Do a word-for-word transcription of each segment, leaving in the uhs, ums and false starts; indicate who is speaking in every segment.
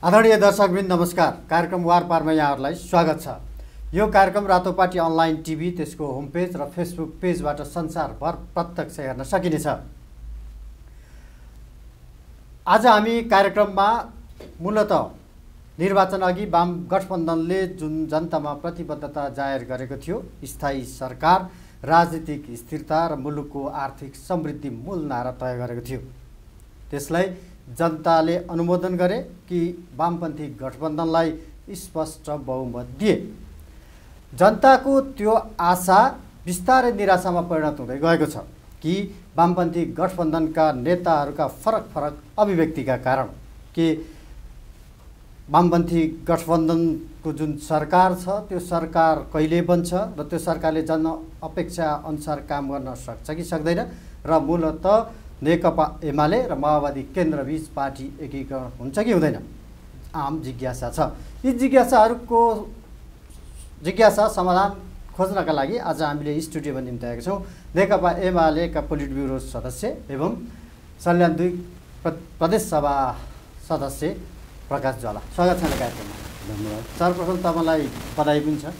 Speaker 1: आदरणीय दर्शकवृन्द नमस्कार। कार्यक्रम वारपारमा यहाँहरूलाई स्वागत छ। यो कार्यक्रम रातोपाटी अनलाइन टिभी त्यसको होम पेज र फेसबुक पेजबाट संसारभर प्रत्यक्ष हेर्न सकिनेछ। आज हामी कार्यक्रममा मूलतः निर्वाचन अघि वाम गठबन्धनले जुन जनतामा प्रतिबद्धता जाहेर गरेको थियो, स्थायी सरकार, राजनीतिक स्थिरता र मुलुकको आर्थिक समृद्धि मूल नारा तय गरेको थियो, त्यसलाई जनताले अनुमोदन गरे कि वामपन्थी गठबन्धनलाई स्पष्ट बहुमत दिए। जनताको त्यो आशा बिस्तारै निराशामा परिणत हुँदै गएको छ कि वामपन्थी गठबन्धनका नेताहरूका फरक फरक अभिव्यक्तिका कारण कि वामपन्थी गठबन्धनको जुन सरकार छ त्यो सरकार कहिले बन्छ र त्यो सरकारले जन अपेक्षा अनुसार काम गर्न सक्छ कि सक्दैन र मूलतः नेकपा एमाले र माओवादी केन्द्रबीच पार्टी एकीकरण हुन्छ कि हुँदैन, आम जिज्ञासा छ। यी जिज्ञासाहरूको जिज्ञासा समाधान खोज्नका लागि आज हामीले स्टुडियोमा निम्ति आएका छौँ नेकपा एमालेका पोलिट ब्युरो सदस्य एवं सल्यान दुई प्रदेश सभा सदस्य प्रकाश ज्वाला। स्वागत छ कार्यक्रममा।
Speaker 2: धन्यवाद।
Speaker 1: सर्वप्रथम तपाईँलाई बधाई पनि छ,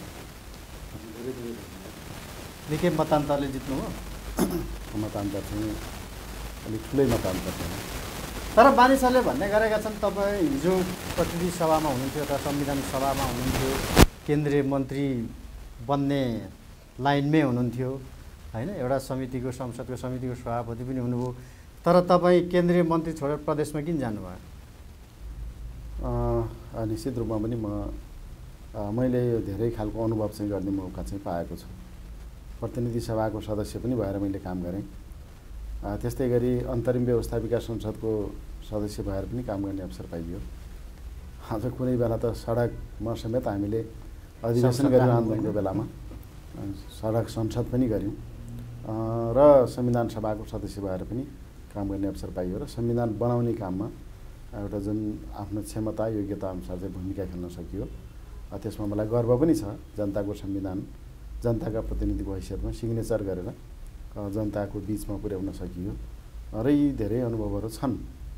Speaker 1: निकै मतान्तरले जित्नुभयो।
Speaker 2: मतान्तर चाहिँ अलिक ठुलै मतान्तर छैन,
Speaker 1: तर मानिसहरूले भन्ने गरेका छन् तपाईँ हिजो प्रतिनिधि सभामा हुनुहुन्थ्यो र संविधान सभामा हुनुहुन्थ्यो, केन्द्रीय मन्त्री बन्ने लाइनमै हुनुहुन्थ्यो होइन, एउटा समितिको संसदको समितिको सभापति पनि हुनुभयो, तर तपाईँ केन्द्रीय मन्त्री छोडेर प्रदेशमा किन जानुभयो?
Speaker 2: निश्चित रूपमा पनि म मैले धेरै खालको अनुभव चाहिँ गर्ने मौका चाहिँ पाएको छु। प्रतिनिधि सभाको सदस्य पनि भएर मैले काम गरेँ, त्यस्तै गरी अन्तरिम व्यवस्थापिका संसदको सदस्य भएर पनि काम गर्ने अवसर पाइयो। आज कुनै बेला त सडकमा समेत हामीले अधिवेशन गऱ्यौँ, आन्दोलनको बेलामा सडक संसद पनि गऱ्यौँ र संविधान सभाको सदस्य भएर पनि काम गर्ने अवसर पाइयो र संविधान बनाउने काममा एउटा जुन आफ्नो क्षमता योग्यता अनुसार चाहिँ भूमिका खेल्न सकियो। त्यसमा मलाई गर्व पनि छ। जनताको संविधान जनताका प्रतिनिधिको हैसियतमा सिग्नेचर गरेर जनताको बिचमा पुर्याउन सकियो र यी धेरै अनुभवहरू छन्।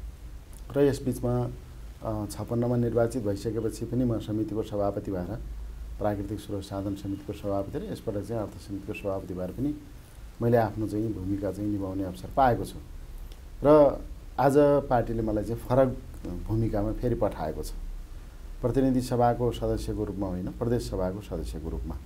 Speaker 2: र यस बिचमा छप्पन्नमा निर्वाचित भइसकेपछि पनि म समितिको सभापति भएर, प्राकृतिक स्रोत साधन समितिको सभापति र यसपल्ट चाहिँ अर्थ समितिको सभापति भएर पनि मैले आफ्नो चाहिँ भूमिका चाहिँ निभाउने अवसर पाएको छु र आज पार्टीले मलाई चाहिँ फरक भूमिकामा फेरि पठाएको छ। प्रतिनिधि सभाको सदस्यको रूपमा होइन, प्रदेश सभाको सदस्यको रूपमा।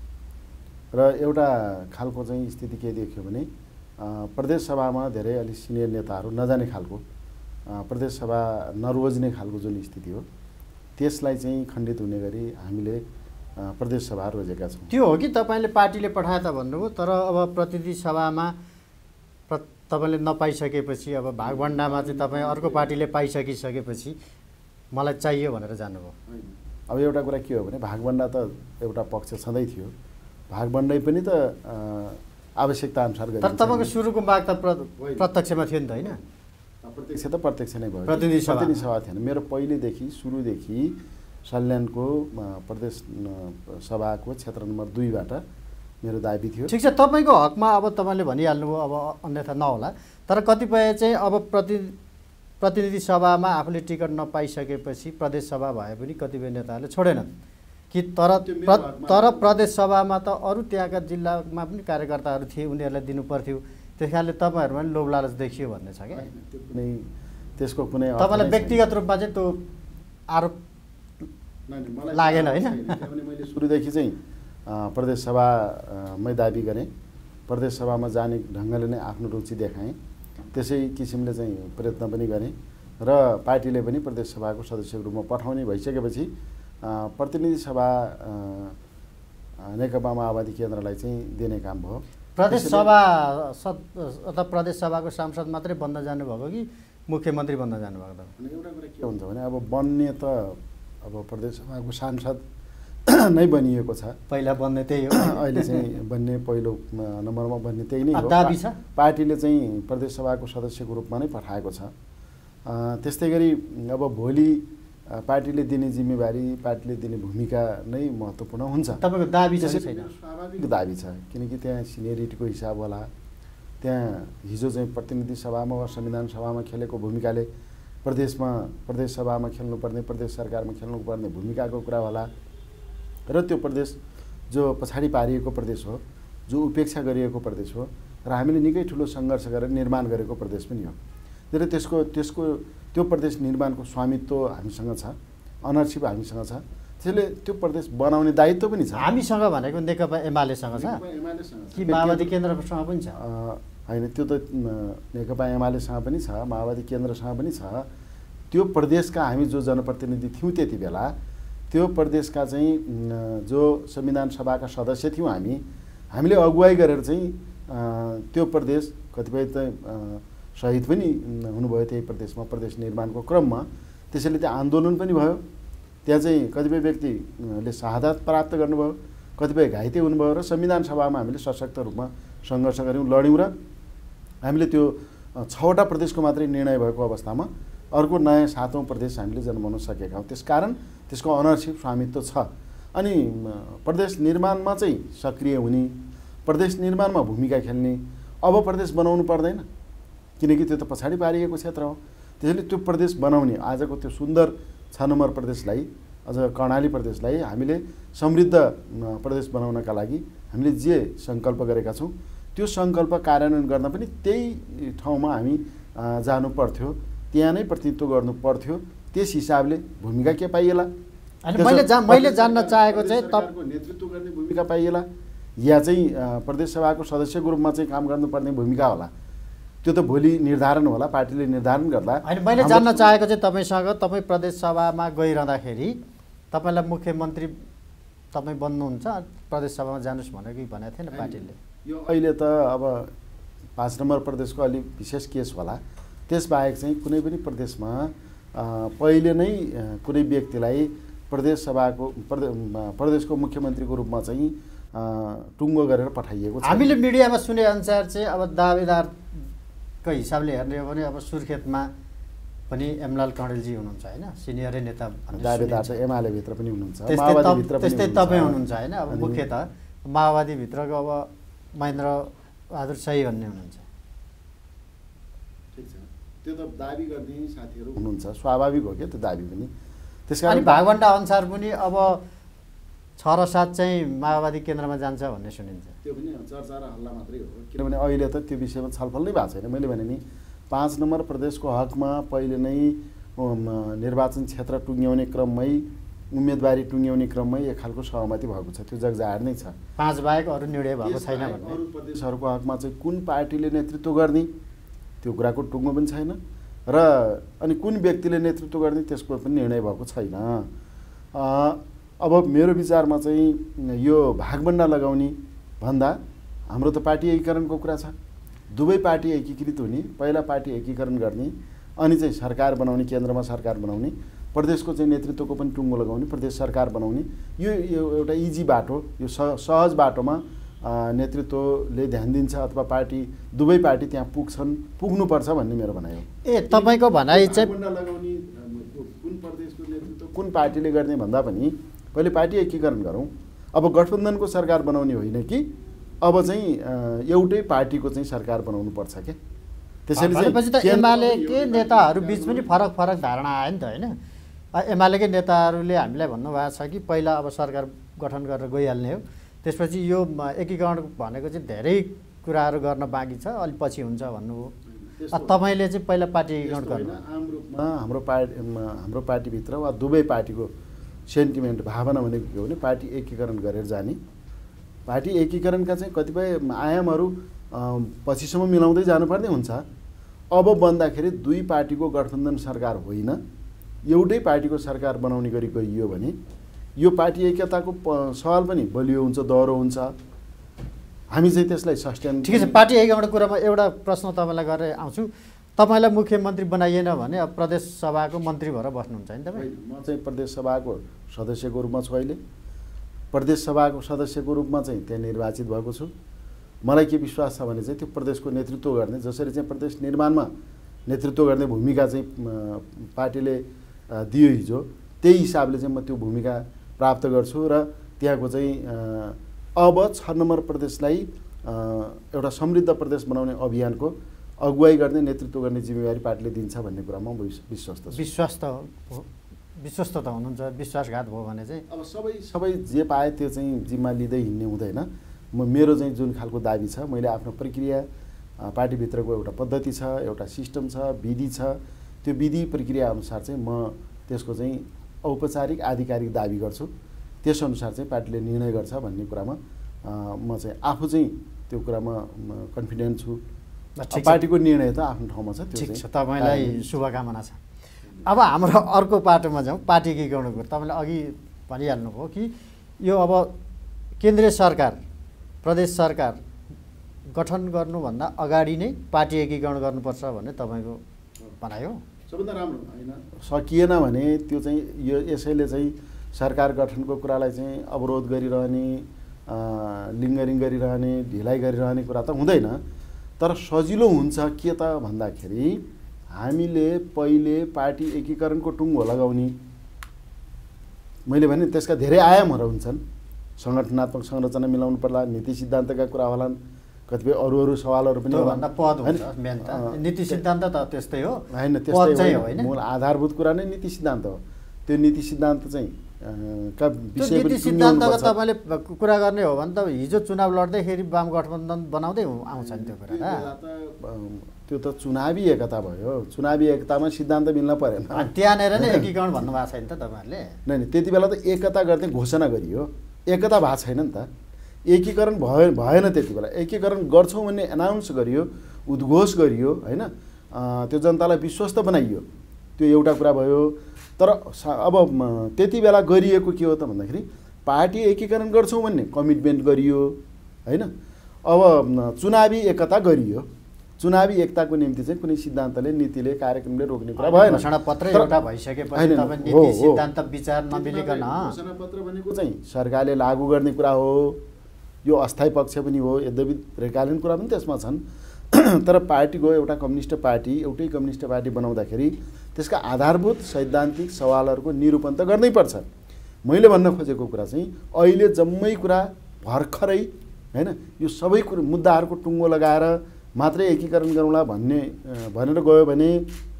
Speaker 2: र एउटा खालको चाहिँ स्थिति के देखियो भने प्रदेश सभामा धेरै अलि सिनियर नेताहरू नजाने खालको, प्रदेश सभा नरोज्ने खालको जुन स्थिति हो त्यसलाई चाहिँ खण्डित हुने गरी हामीले प्रदेश सभा रोजेका छौँ।
Speaker 1: त्यो हो कि तपाईँले पार्टीले पठाए त भन्नुभयो, तर अब प्रतिनिधि सभामा प्र तपाईँले नपाइसकेपछि अब भागभण्डामा चाहिँ तपाईँ अर्को पार्टीले पाइसकिसकेपछि मलाई चाहियो भनेर जानुभयो।
Speaker 2: अब एउटा कुरा के हो भने भागभण्डा त एउटा पक्ष छँदै थियो, भागभण्डै पनि त आवश्यकता अनुसार गरिन्छ।
Speaker 1: तर तपाईँको सुरुको माग त प्रत्यक्षमा थियो नि त होइन?
Speaker 2: प्रत्यक्ष त प्रत्यक्ष नै भयो,
Speaker 1: प्रतिनिधि सभा
Speaker 2: प्रतिनिधि सभा थिएन। मेरो पहिलेदेखि सुरुदेखि सल्यानको प्रदेश सभाको क्षेत्र नम्बर दुईबाट मेरो दाबी थियो।
Speaker 1: ठिक छ, तपाईँको हकमा अब तपाईँले भनिहाल्नुभयो, अब अन्यथा नहोला, तर कतिपय चाहिँ अब प्रति प्रतिनिधि सभामा आफूले टिकट नपाइसकेपछि प्रदेश सभा भए पनि कतिपय नेताहरूले छोडेनन् कि तर प्र, तर प्रदेश सभामा त अरू त्यहाँका जिल्लामा पनि कार्यकर्ताहरू थिए, उनीहरूलाई दिनु पर्थ्यो, त्यस कारणले तपाईँहरूमा पनि लोभ लालच देखियो भन्ने छ क्या?
Speaker 2: कुनै त्यसको कुनै
Speaker 1: तपाईँलाई व्यक्तिगत रूपमा चाहिँ त्यो आरोप लागेन होइन?
Speaker 2: किनभने मैले सुरुदेखि चाहिँ प्रदेश सभामै दाबी गरेँ, प्रदेश सभामा जाने ढङ्गले नै आफ्नो रुचि देखाएँ, त्यसै किसिमले चाहिँ प्रयत्न पनि गरेँ र पार्टीले पनि प्रदेश सभाको सदस्यको रूपमा पठाउने भइसकेपछि प्रतिनिधि सभा नेकपा माओवादी केन्द्रलाई चाहिँ दिने काम भयो।
Speaker 1: प्रदेश सभा सद अथवा प्रदेश सभाको सांसद मात्रै बन्न जानुभएको कि मुख्यमन्त्री बन्न जानुभएको? त
Speaker 2: एउटा कुरा के हुन्छ भने अब बन्ने त अब प्रदेश सभाको सांसद नै बनिएको छ,
Speaker 1: पहिला बन्ने त्यही हो,
Speaker 2: अहिले चाहिँ बन्ने पहिलो नम्बरमा बन्ने त्यही नै हो।
Speaker 1: दाबी छ
Speaker 2: पार्टीले चाहिँ प्रदेश सभाको सदस्यको रूपमा नै पठाएको छ। त्यस्तै गरी अब भोलि पार्टीले दिने जिम्मेवारी, पार्टीले दिने भूमिका नै महत्त्वपूर्ण हुन्छ।
Speaker 1: तपाईँको दाबी चाहिँ छैन?
Speaker 2: स्वाभाविक दाबी छ, किनकि त्यहाँ सिनियरिटीको हिसाब होला, त्यहाँ हिजो चाहिँ प्रतिनिधि सभामा वा संविधान सभामा खेलेको भूमिकाले प्रदेशमा प्रदेश सभामा खेल्नुपर्ने प्रदेश सरकारमा खेल्नुपर्ने भूमिकाको कुरा होला र त्यो प्रदेश जो पछाडि पारिएको प्रदेश हो, जो उपेक्षा गरिएको प्रदेश हो र हामीले निकै ठुलो सङ्घर्ष गरेर निर्माण गरेको प्रदेश पनि हो। र त्यसको त्यसको त्यो प्रदेश निर्माणको स्वामित्व हामीसँग छ, अनरसिप हामीसँग छ। त्यसले त्यो प्रदेश बनाउने दायित्व पनि छ।
Speaker 1: हामीसँग भनेको नेकपा एमालेसँग छ कि माओवादी केन्द्रसँग पनि छ?
Speaker 2: होइन, त्यो त नेकपा एमालेसँग पनि छ, माओवादी केन्द्रसँग पनि छ। त्यो प्रदेशका हामी जो जनप्रतिनिधि थियौँ त्यति बेला, त्यो प्रदेशका चाहिँ जो संविधान सभाका सदस्य थियौँ हामी, हामीले अगुवाई गरेर चाहिँ त्यो प्रदेश कतिपय त शहीद पनि हुनुभयो त्यही प्रदेशमा प्रदेश निर्माणको क्रममा। त्यसैले त्यहाँ आन्दोलन पनि भयो, त्यहाँ चाहिँ कतिपय व्यक्तिले शहादत प्राप्त गर्नुभयो, कतिपय घाइते हुनुभयो र संविधान सभामा हामीले सशक्त रूपमा सङ्घर्ष गऱ्यौँ, लड्यौँ र हामीले त्यो छवटा प्रदेशको मात्रै निर्णय भएको अवस्थामा अर्को नयाँ सातौँ प्रदेश हामीले जन्माउन सकेका हौँ। त्यसकारण त्यसको अनरसिप स्वामित्व छ। अनि प्रदेश निर्माणमा चाहिँ सक्रिय हुने, प्रदेश निर्माणमा भूमिका खेल्ने, अब प्रदेश बनाउनु पर्दैन किनकि त्यो त पछाडि पारिएको क्षेत्र हो। त्यसैले त्यो प्रदेश बनाउने आजको त्यो सुन्दर छ नम्बर प्रदेशलाई, अझ कर्णाली प्रदेशलाई हामीले समृद्ध प्रदेश बनाउनका लागि हामीले जे सङ्कल्प गरेका छौँ त्यो सङ्कल्प कार्यान्वयन गर्न पनि त्यही ठाउँमा हामी जानु पर्थ्यो, त्यहाँ नै प्रतिनिधित्व गर्नु पर्थ्यो। त्यस हिसाबले भूमिका के पाइएला?
Speaker 1: अनि मैले जा मैले जान्न चाहेको चाहिँ
Speaker 2: तपाईँको नेतृत्व गर्ने भूमिका पाइएला या चाहिँ प्रदेश सभाको सदस्यको रूपमा चाहिँ काम गर्नुपर्ने भूमिका होला? त्यो त भोलि निर्धारण होला, पार्टीले निर्धारण गर्ला।
Speaker 1: होइन, मैले जान्न चाहेको चाहिँ तपाईँसँग तपाईँ प्रदेश सभामा गइरहँदाखेरि तपाईँलाई मुख्यमन्त्री तपाईँ बन्नुहुन्छ, प्रदेश सभामा जानुहोस् भनेको भनेको थिएन पार्टीले?
Speaker 2: यो अहिले त अब पाँच नम्बर प्रदेशको अलिक विशेष केस होला। त्यसबाहेक चाहिँ कुनै पनि प्रदेशमा पहिले नै कुनै व्यक्तिलाई प्रदेश सभाको प्रदेशको मुख्यमन्त्रीको रूपमा चाहिँ टुङ्गो गरेर पठाइएको छ।
Speaker 1: हामीले मिडियामा सुने अनुसार चाहिँ अब दावेदारको हिसाबले हेर्ने हो भने अब सुर्खेतमा पनि एमलाल कणेलजी हुनुहुन्छ होइन, सिनियरै नेता।
Speaker 2: दावेदार त एमाले भित्र पनि हुनुहुन्छ,
Speaker 1: माओवादीभित्र पनि त्यस्तै तपाईँ हुनुहुन्छ होइन। अब मुख्यत माओवादीभित्रको अब महेन्द्र बहादुर शाही भन्ने हुनुहुन्छ।
Speaker 2: ठिक छ, त्यो त दाबी गर्ने साथीहरू हुनुहुन्छ, स्वाभाविक हो क्या त्यो दाबी पनि।
Speaker 1: त्यसकारण भागवण्डा अनुसार पनि अब छ र सात चाहिँ माओवादी केन्द्रमा जान्छ भन्ने सुनिन्छ।
Speaker 2: त्यो पनि चर्चा र हल्ला मात्रै हो, किनभने अहिले त त्यो विषयमा छलफल नै भएको छैन। मैले भने नि पाँच नम्बर प्रदेशको हकमा पहिले नै निर्वाचन क्षेत्र टुङ्ग्याउने क्रममै, उम्मेदवारी टुङ्ग्याउने क्रममै एक खालको सहमति भएको छ, त्यो जगजाहेर नै छ।
Speaker 1: पाँच बाहेक अरू निर्णय भएको छैन भन्ने।
Speaker 2: अरू प्रदेशहरूको हकमा चाहिँ कुन पार्टीले नेतृत्व गर्ने त्यो कुराको टुङ्गो पनि छैन र अनि कुन व्यक्तिले नेतृत्व गर्ने त्यसको पनि निर्णय भएको छैन। अब मेरो विचारमा चाहिँ यो भागबण्डा लगाउने भन्दा हाम्रो त पार्टी एकीकरणको कुरा छ। दुवै पार्टी एकीकृत हुने, पहिला पार्टी एकीकरण गर्ने, अनि चाहिँ सरकार बनाउने, केन्द्रमा सरकार बनाउने, प्रदेशको चाहिँ नेतृत्वको पनि टुङ्गो लगाउने, प्रदेश सरकार बनाउने, यो एउटा इजी बाटो, यो सहज बाटोमा नेतृत्वले ध्यान दिन्छ अथवा पार्टी दुवै पार्टी त्यहाँ पुग्छन्, पुग्नुपर्छ भन्ने मेरो भनाइ हो।
Speaker 1: ए तपाईँको भनाइ चाहिँ
Speaker 2: लगाउने कुन प्रदेशको नेतृत्व कुन पार्टीले गर्ने भन्दा पनि पहिले पार्टी एकीकरण गरौँ। अब गठबन्धनको सरकार बनाउने होइन कि अब चाहिँ एउटै पार्टीको चाहिँ सरकार बनाउनु पर्छ क्या।
Speaker 1: त्यसैले चाहिँ त एमालेकै नेताहरू बिच पनि फरक फरक धारणा आयो नि त होइन। एमालेकै नेताहरूले हामीलाई भन्नुभएको छ कि पहिला अब सरकार गठन गरेर गइहाल्ने हो, त्यसपछि यो एकीकरण भनेको चाहिँ धेरै कुराहरू गर्न बाँकी छ, अलिक पछि हुन्छ भन्नुभयो। तपाईँले चाहिँ पहिला पार्टी एकीकरण गर्नु?
Speaker 2: आम रूपमा हाम्रो पार्टी हाम्रो पार्टीभित्र वा दुवै पार्टीको सेन्टिमेन्ट भावना भनेको के हो भने पार्टी एकीकरण गरेर जाने। पार्टी एकीकरणका चाहिँ कतिपय आयामहरू पछिसम्म मिलाउँदै जानुपर्ने हुन्छ। अब बन्दाखेरि दुई पार्टीको गठबन्धन सरकार होइन, एउटै पार्टीको सरकार बनाउने गरी गइयो भने यो पार्टी एकताको सवाल पनि बलियो हुन्छ, दह्रो हुन्छ। हामी चाहिँ त्यसलाई सस्टेन।
Speaker 1: ठिकै छ, पार्टी एकीकरणको कुरामा एउटा प्रश्न तपाईँलाई गरेर आउँछु। तपाईँलाई मुख्यमन्त्री बनाइएन भने अब प्रदेश सभाको मन्त्री भएर बस्नुहुन्छ नि तपाईँ?
Speaker 2: म चाहिँ प्रदेश सभाको सदस्यको रूपमा छु अहिले। प्रदेश सभाको सदस्यको रूपमा चाहिँ त्यहाँ निर्वाचित भएको छु। मलाई के विश्वास छ भने चाहिँ त्यो प्रदेशको नेतृत्व गर्ने, जसरी चाहिँ प्रदेश निर्माणमा नेतृत्व गर्ने भूमिका चाहिँ पार्टीले दियो हिजो, त्यही हिसाबले चाहिँ म त्यो भूमिका प्राप्त गर्छु र त्यहाँको चाहिँ अब छ नम्बर प्रदेशलाई एउटा समृद्ध प्रदेश बनाउने अभियानको अगुवाई गर्ने नेतृत्व गर्ने जिम्मेवारी पार्टीले दिन्छ भन्ने कुरामा म विश्वस्त छु।
Speaker 1: विश्वास त विश्वस्त त हुनुहुन्छ, विश्वासघात भयो भने चाहिँ
Speaker 2: अब सबै सबै जे पाए त्यो चाहिँ जिम्मा लिँदै हिँड्ने हुँदैन। म मेरो चाहिँ जुन खालको दाबी छ, मैले आफ्नो प्रक्रिया पार्टीभित्रको एउटा पद्धति छ, एउटा सिस्टम छ, विधि छ, त्यो विधि प्रक्रिया अनुसार चाहिँ म त्यसको चाहिँ औपचारिक आधिकारिक दाबी गर्छु। त्यसअनुसार चाहिँ पार्टीले निर्णय गर्छ भन्ने कुरामा म चाहिँ आफू चाहिँ त्यो कुरामा कन्फिडेन्ट छु। पार्टीको निर्णय त आफ्नो ठाउँमा छ।
Speaker 1: ठिक छ, तपाईँलाई शुभकामना छ। अब हाम्रो अर्को पाटोमा जाउँ, पार्टी एकीकरणको। तपाईँले अघि भनिहाल्नुभयो कि यो अब केन्द्रीय सरकार प्रदेश सरकार गठन गर्नुभन्दा अगाडि नै पार्टी एकीकरण गर्नुपर्छ भन्ने तपाईँको भनाइ हो।
Speaker 2: सबभन्दा राम्रो होइन, सकिएन भने त्यो चाहिँ यो यसैले चाहिँ सरकार गठनको कुरालाई चाहिँ अवरोध गरिरहने, लिङ्गरिङ गरिरहने, ढिलाइ गरिरहने कुरा त हुँदैन। तर सजिलो हुन्छ के त भन्दाखेरि हामीले पहिले पार्टी एकीकरणको टुङ्गो लगाउने। मैले भने त्यसका धेरै आयामहरू हुन्छन्। सङ्गठनात्मक संरचना मिलाउनु पर्ला, नीति सिद्धान्तका कुरा होलान्, कतिपय अरू अरू सवालहरू पनि
Speaker 1: होला। पद हुन्छ मेन त, नीति सिद्धान्त त त्यस्तै हो
Speaker 2: होइन, त्यस्तै होइन। मूल आधारभूत कुरा नै नीति सिद्धान्त हो। त्यो नीति सिद्धान्त चाहिँ का विषय
Speaker 1: नीति सिद्धान्तको तपाईँले कुरा गर्ने हो भने त हिजो चुनाव लड्दैखेरि वाम गठबन्धन बनाउँदै आउँछ नि त्यो कुरा।
Speaker 2: त्यो त चुनावी एकता भयो। चुनावी एकतामा सिद्धान्त मिल्न परेन।
Speaker 1: त्यहाँनिर नै एकीकरण भन्नुभएको छैन त तपाईँहरूले?
Speaker 2: नै नै, त्यति बेला त एकता गर्ने घोषणा गरियो, एकता भएको छैन नि त। एकीकरण भयो भएन त्यति बेला। एकीकरण गर्छौँ भन्ने एनाउन्स गरियो, उद्घोष गरियो होइन, त्यो जनतालाई विश्वस्त बनाइयो, त्यो एउटा कुरा भयो। तर अब त्यति बेला गरिएको के हो त भन्दाखेरि पार्टी एकीकरण गर्छौँ भन्ने कमिटमेन्ट गरियो होइन। अब चुनावी एकता गरियो। चुनावी एकताको निम्ति चाहिँ कुनै सिद्धान्तले, नीतिले, कार्यक्रमले रोक्ने कुरा भएन।
Speaker 1: घोषणापत्र एउटा भइसकेपछि तपाईँ नीति सिद्धान्त विचार नमिलिकन
Speaker 2: घोषणापत्र भनेको चाहिँ सरकारले लागू गर्ने कुरा हो। यो अस्थायी पक्ष पनि हो, यद्यपि दीर्घकालीन कुरा पनि त्यसमा छन्। तर पार्टीको एउटा कम्युनिस्ट पार्टी, एउटै कम्युनिस्ट पार्टी बनाउँदाखेरि त्यसका आधारभूत सैद्धान्तिक सवालहरूको निरूपण त गर्नैपर्छ। मैले भन्न खोजेको कुरा चाहिँ अहिले जम्मै कुरा भर्खरै होइन, यो सबै कुरा मुद्दाहरूको टुङ्गो लगाएर मात्रै एकीकरण गरौँला भन्ने भनेर गयो भने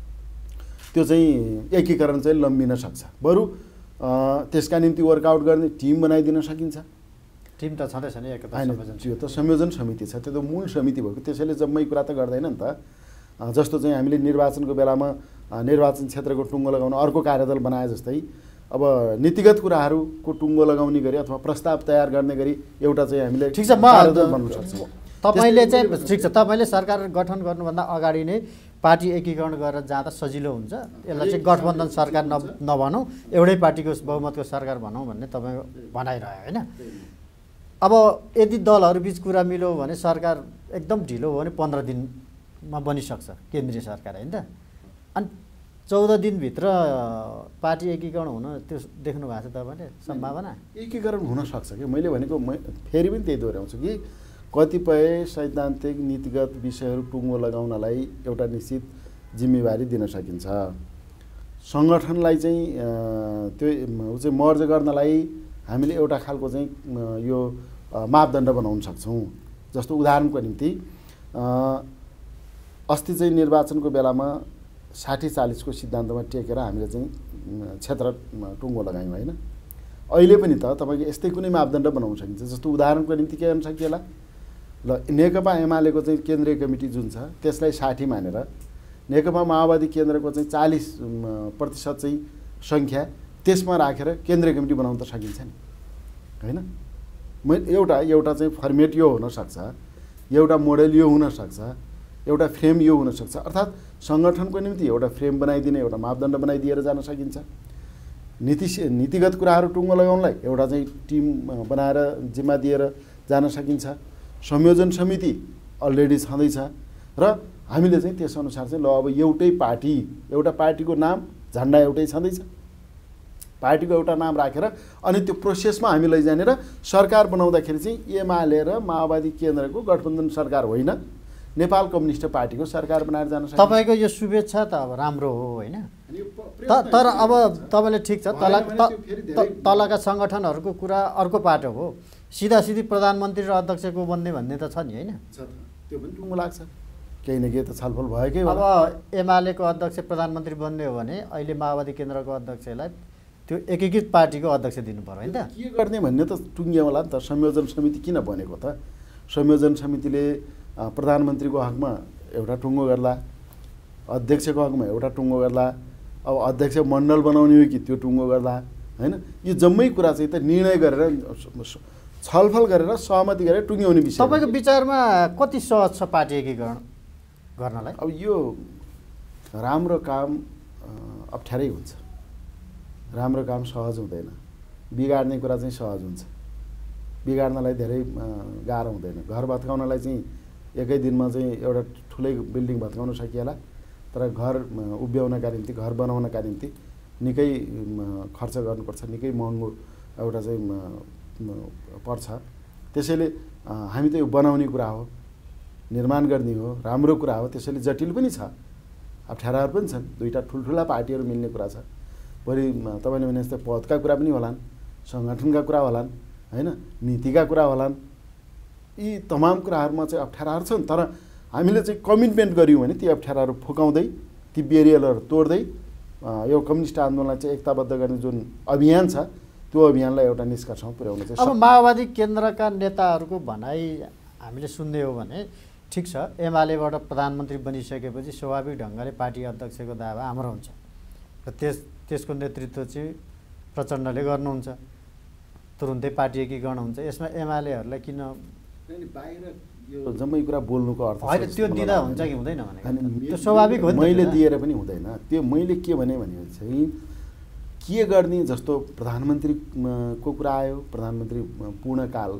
Speaker 2: त्यो चाहिँ एकीकरण चाहिँ लम्बिन सक्छ। बरु त्यसका निम्ति वर्कआउट गर्ने टिम बनाइदिन सकिन्छ।
Speaker 1: टिम त छँदैछ नि, एकता
Speaker 2: संयोजन, त्यो त संयोजन समिति छ, त्यो त मूल समिति भएको। त्यसैले जम्मै कुरा त गर्दैन नि त। जस्तो चाहिँ हामीले निर्वाचनको बेलामा निर्वाचन क्षेत्रको टुङ्गो लगाउन अर्को कार्यदल बनाए जस्तै अब नीतिगत कुराहरूको टुङ्गो लगाउने गरी अथवा प्रस्ताव तयार गर्ने गरी एउटा चाहिँ हामीले
Speaker 1: ठिक छ
Speaker 2: कार्यदल बनाउन सक्छौँ।
Speaker 1: तपाईँले चाहिँ ठिक छ, तपाईँले सरकार गठन गर्नुभन्दा अगाडि नै पार्टी एकीकरण गरेर जाँदा सजिलो हुन्छ, यसलाई चाहिँ गठबन्धन सरकार न नभनौँ, एउटै पार्टीको बहुमतको सरकार भनौँ भन्ने तपाईँको भनाइरह्यो होइन। अब यदि दलहरू बिच कुरा मिल्यो भने सरकार एकदम ढिलो हो भने पन्ध्र दिनमा बनिसक्छ केन्द्रीय सरकार होइन त। अनि चौध दिनभित्र पार्टी एकीकरण हुन त्यो देख्नु भएको छ तपाईँले सम्भावना?
Speaker 2: एकीकरण हुनसक्छ कि मैले भनेको म फेरि पनि त्यही दोहोऱ्याउँछु कि कतिपय सैद्धान्तिक नीतिगत विषयहरू टुङ्गो लगाउनलाई एउटा निश्चित जिम्मेवारी दिन सकिन्छ। सङ्गठनलाई चाहिँ त्यो चाहिँ मर्ज गर्नलाई हामीले एउटा खालको चाहिँ यो मापदण्ड बनाउन सक्छौँ। जस्तो उदाहरणको निम्ति अस्ति चाहिँ निर्वाचनको बेलामा साठी चालिसको सिद्धान्तमा टेकेर हामीले चाहिँ क्षेत्र टुङ्गो लगायौँ होइन। अहिले पनि त तपाईँको यस्तै कुनै मापदण्ड बनाउन सकिन्छ। जस्तो उदाहरणको निम्ति के गर्न सकिएला, ल नेकपा एमालेको चाहिँ केन्द्रीय कमिटी जुन छ त्यसलाई साठी मानेर नेकपा माओवादी केन्द्रको चाहिँ चालिस प्रतिशत चाहिँ सङ्ख्या त्यसमा राखेर केन्द्रीय कमिटी बनाउन त सकिन्छ नि होइन। मै एउटा एउटा चाहिँ फर्मेट यो हुनसक्छ, एउटा मोडेल यो हुनसक्छ, एउटा फ्रेम यो हुनसक्छ। अर्थात् सङ्गठनको निम्ति एउटा फ्रेम बनाइदिने, एउटा मापदण्ड बनाइदिएर जान सकिन्छ। नीति नीतिगत कुराहरू टुङ्गो लगाउनलाई एउटा चाहिँ टिम बनाएर जिम्मा दिएर जान सकिन्छ। संयोजन समिति अलरेडी छँदैछ र हामीले चाहिँ त्यसअनुसार चाहिँ ल अब एउटै पार्टी, एउटा पार्टीको नाम, झन्डा एउटै छँदैछ, पार्टीको एउटा नाम राखेर अनि त्यो प्रोसेसमा हामी लैजाने र सरकार बनाउँदाखेरि चाहिँ एमाले र माओवादी केन्द्रको गठबन्धन सरकार होइन, नेपाल कम्युनिस्ट पार्टीको सरकार बनाएर जान सक्छ।
Speaker 1: तपाईँको यो शुभेच्छा त अब राम्रो हो होइन। तर अब तपाईँले ठिक छ, तला तलका सङ्गठनहरूको कुरा अर्को पाटो हो, सिधा सिधी प्रधानमन्त्री र अध्यक्षको बन्ने भन्ने त छ नि होइन।
Speaker 2: त्यो पनि टुङ्गो लाग्छ। केही न केही त छलफल भएकै
Speaker 1: अब एमालेको अध्यक्ष प्रधानमन्त्री बन्ने हो भने अहिले माओवादी केन्द्रको अध्यक्षलाई त्यो एकीकृत पार्टीको अध्यक्ष दिनु पर्यो होइन त?
Speaker 2: के गर्ने भन्ने त टुङ्ग्यो होला नि त। संयोजन समिति किन बनेको त? संयोजन समितिले प्रधानमन्त्रीको हकमा एउटा टुङ्गो गर्ला, अध्यक्षको हकमा एउटा टुङ्गो गर्ला, अब अध्यक्ष मण्डल बनाउने हो कि त्यो टुङ्गो गर्ला होइन? यो जम्मै कुरा चाहिँ त निर्णय गरेर छलफल गरेर सहमति गरेर टुङ्ग्याउने विषय।
Speaker 1: तपाईँको विचारमा कति सहज छ पार्टी एकीकरण गर्नलाई?
Speaker 2: अब यो राम्रो काम अप्ठ्यारै हुन्छ, राम्रो काम सहज हुँदैन। बिगार्ने कुरा चाहिँ सहज हुन्छ, बिगार्नलाई धेरै गाह्रो हुँदैन। घर भत्काउनलाई चाहिँ एकै दिनमा चाहिँ एउटा ठुलै बिल्डिङ भत्काउन सकिएला, तर घर उभ्याउनका निम्ति, घर बनाउनका निम्ति निकै खर्च गर्नुपर्छ, निकै महँगो एउटा चाहिँ पर्छ। त्यसैले हामी त यो बनाउने कुरा हो, निर्माण गर्ने हो, राम्रो कुरा हो। त्यसैले जटिल पनि छ, अप्ठ्याराहरू पनि छन्। दुईवटा ठुल्ठुला पार्टीहरू मिल्ने कुरा छ। बढी तपाईँले भने जस्तै पदका कुरा पनि होलान्, सङ्गठनका कुरा होलान् होइन, नीतिका कुरा होलान्। यी तमाम कुराहरूमा चाहिँ अप्ठ्याराहरू छन्, तर हामीले चाहिँ कमिटमेन्ट गऱ्यौँ भने ती अप्ठ्याराहरू फुकाउँदै, ती बेरियरहरू तोड्दै यो कम्युनिस्ट आन्दोलनलाई चाहिँ एकताबद्ध गर्ने जुन अभियान छ त्यो अभियानलाई एउटा निष्कर्षमा पुर्याउन चाहिँ।
Speaker 1: अब माओवादी केन्द्रका नेताहरूको भनाइ हामीले सुन्ने हो भने ठिक छ, एमालेबाट प्रधानमन्त्री बनिसकेपछि स्वाभाविक ढङ्गले पार्टी अध्यक्षको दावा हाम्रो हुन्छ र त्यस त्यसको नेतृत्व चाहिँ प्रचण्डले गर्नुहुन्छ, तुरुन्तै पार्टी एकीकरण हुन्छ। यसमा एमालेहरूलाई किन
Speaker 2: बाहिर यो जम्मै कुरा बोल्नुको अर्थ
Speaker 1: होइन? त्यो दिँदा हुन्छ कि हुँदैन भने त्यो स्वाभाविक हो नि।
Speaker 2: मैले दिएर पनि हुँदैन। त्यो मैले के भने भने चाहिँ के गर्ने, जस्तो प्रधानमन्त्रीको कुरा आयो, प्रधानमन्त्री पूर्णकाल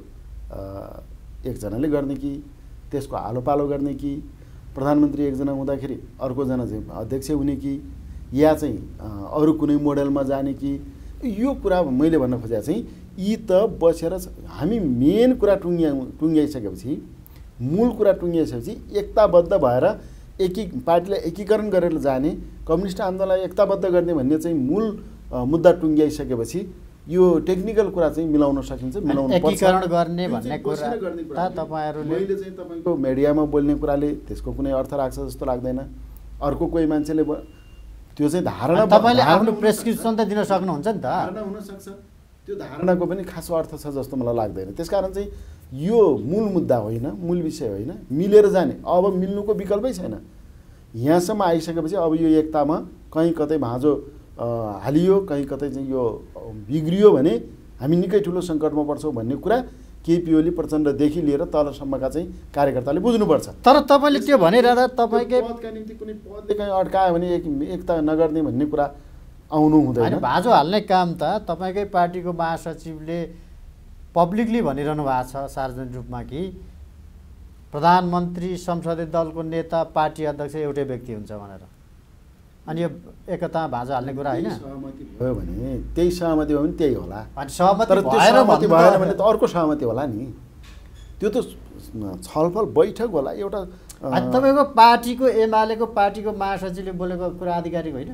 Speaker 2: एकजनाले गर्ने कि त्यसको आलो पालो गर्ने कि प्रधानमन्त्री एकजना हुँदाखेरि अर्कोजना चाहिँ अध्यक्ष हुने कि या चाहिँ अरू कुनै मोडलमा जाने कि, यो कुरा मैले भन्न खोजेको चाहिँ यी त बसेर हामी मेन कुरा टुङ्ग्या टुङ्ग्याइसकेपछि, मूल कुरा टुङ्ग्याइसकेपछि एकताबद्ध भएर एकी पार्टीलाई एकीकरण गरेर जाने, कम्युनिस्ट आन्दोलनलाई एकताबद्ध गर्ने भन्ने चाहिँ मूल मुद्दा टुङ्ग्याइसकेपछि यो टेक्निकल कुरा चाहिँ मिलाउन सकिन्छ, मिलाउनु पर्छ।
Speaker 1: एकीकरण गर्ने भन्ने कुरा तपाईँहरूले
Speaker 2: मैले चाहिँ तपाईँको मिडियामा बोल्ने कुराले त्यसको कुनै अर्थ राख्छ जस्तो लाग्दैन। अर्को कोही मान्छेले त्यो चाहिँ धारणा,
Speaker 1: तपाईँले आफ्नो प्रेस्क्रिप्सन त दिन सक्नुहुन्छ नि त।
Speaker 2: धारणा हुनसक्छ, त्यो धारणाको पनि खासो अर्थ छ जस्तो मलाई लाग्दैन। त्यसकारण चाहिँ यो मूल मुद्दा होइन, मूल विषय होइन, मिलेर जाने। अब मिल्नुको विकल्पै छैन। यहाँसम्म आइसकेपछि अब यो एकतामा कहीँ कतै भाँजो हालियो, कहीँ कतै चाहिँ यो बिग्रियो भने हामी निकै ठुलो सङ्कटमा पर्छौँ भन्ने कुरा केपी ओली प्रचण्डदेखि लिएर तलसम्मका चाहिँ कार्यकर्ताले बुझ्नुपर्छ।
Speaker 1: तर तपाईँले त्यो भनिरहँदा तपाईँकै
Speaker 2: पदका निम्ति कुनै पदले कहीँ अड्कायो भने एक एकता नगर्ने भन्ने कुरा आउनु हुँदैन।
Speaker 1: भाँजो हाल्ने काम त तपाईँकै पार्टीको महासचिवले पब्लिकली भनिरहनु भएको छ सार्वजनिक रूपमा कि प्रधानमन्त्री संसदीय दलको नेता पार्टी अध्यक्ष एउटै व्यक्ति हुन्छ भनेर। अनि यो एकता भाँजो हाल्ने कुरा होइन?
Speaker 2: सहमति भयो भने त्यही सहमति भयो भने त्यही होला,
Speaker 1: सहमति
Speaker 2: तर त्यो सहमति भएन भने त अर्को सहमति होला नि। त्यो त छलफल बैठक होला एउटा।
Speaker 1: तपाईँको पार्टीको एमालेको पार्टीको महासचिवले बोलेको कुरा आधिकारिक होइन?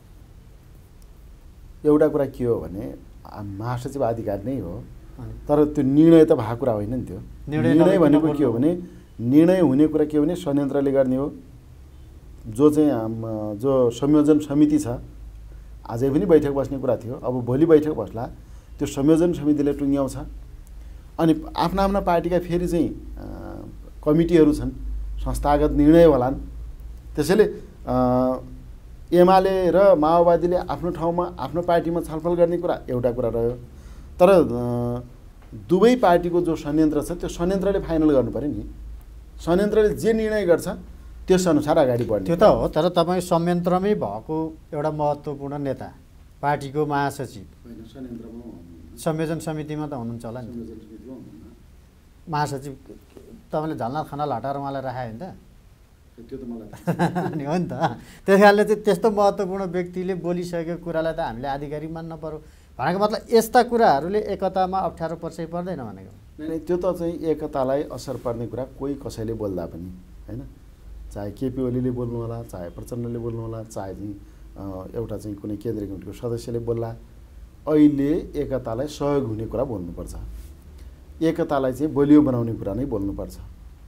Speaker 2: एउटा कुरा के हो भने महासचिव आधिकारिक नै हो, तर त्यो निर्णय त भएको कुरा होइन नि। त्यो निर्णय भनेको के हो भने, निर्णय हुने कुरा के हो भने संयन्त्रले गर्ने हो। जो चाहिँ जो संयोजन समिति छ, आजै पनि बैठक बस्ने कुरा थियो, अब भोलि बैठक बस्ला, त्यो संयोजन समितिले टुङ्ग्याउँछ। अनि आफ्ना आफ्ना पार्टीका फेरि चाहिँ कमिटीहरू छन्, संस्थागत निर्णय होलान्। त्यसैले एमाले र माओवादीले आफ्नो ठाउँमा आफ्नो पार्टीमा छलफल गर्ने कुरा एउटा कुरा रह्यो, तर दुवै पार्टीको जो संयन्त्र छ त्यो संयन्त्रले फाइनल गर्नु पर्यो नि। संयन्त्रले जे निर्णय गर्छ त्यसअनुसार अगाडि बढ्ने।
Speaker 1: त्यो त हो, तर तपाईँ संयन्त्रमै भएको एउटा महत्त्वपूर्ण नेता, पार्टीको महासचिव संयोजन समितिमा त हुनुहुन्छ होला नि। महासचिव तपाईँले झल्ना खनाल हटाएर उहाँलाई राखायो नि त?
Speaker 2: त्यो त मलाई
Speaker 1: अनि हो नि त। त्यस कारणले चाहिँ त्यस्तो महत्त्वपूर्ण व्यक्तिले बोलिसकेको कुरालाई त हामीले आधिकारिक मान्न पर्यो भनेको मतलब यस्ता कुराहरूले एकतामा अप्ठ्यारो पर्छ पर्दैन भनेको।
Speaker 2: नै त्यो त चाहिँ एकतालाई असर पर्ने कुरा कोही कसैले बोल्दा पनि होइन, चाहे केपी ओलीले बोल्नु होला, चाहे प्रचण्डले बोल्नु होला, चाहे चाहिँ एउटा चाहिँ कुनै केन्द्रीय कमिटीको सदस्यले बोल्ला, अहिले एकतालाई सहयोग हुने कुरा बोल्नुपर्छ, एकतालाई चाहिँ बलियो बनाउने कुरा नै बोल्नुपर्छ।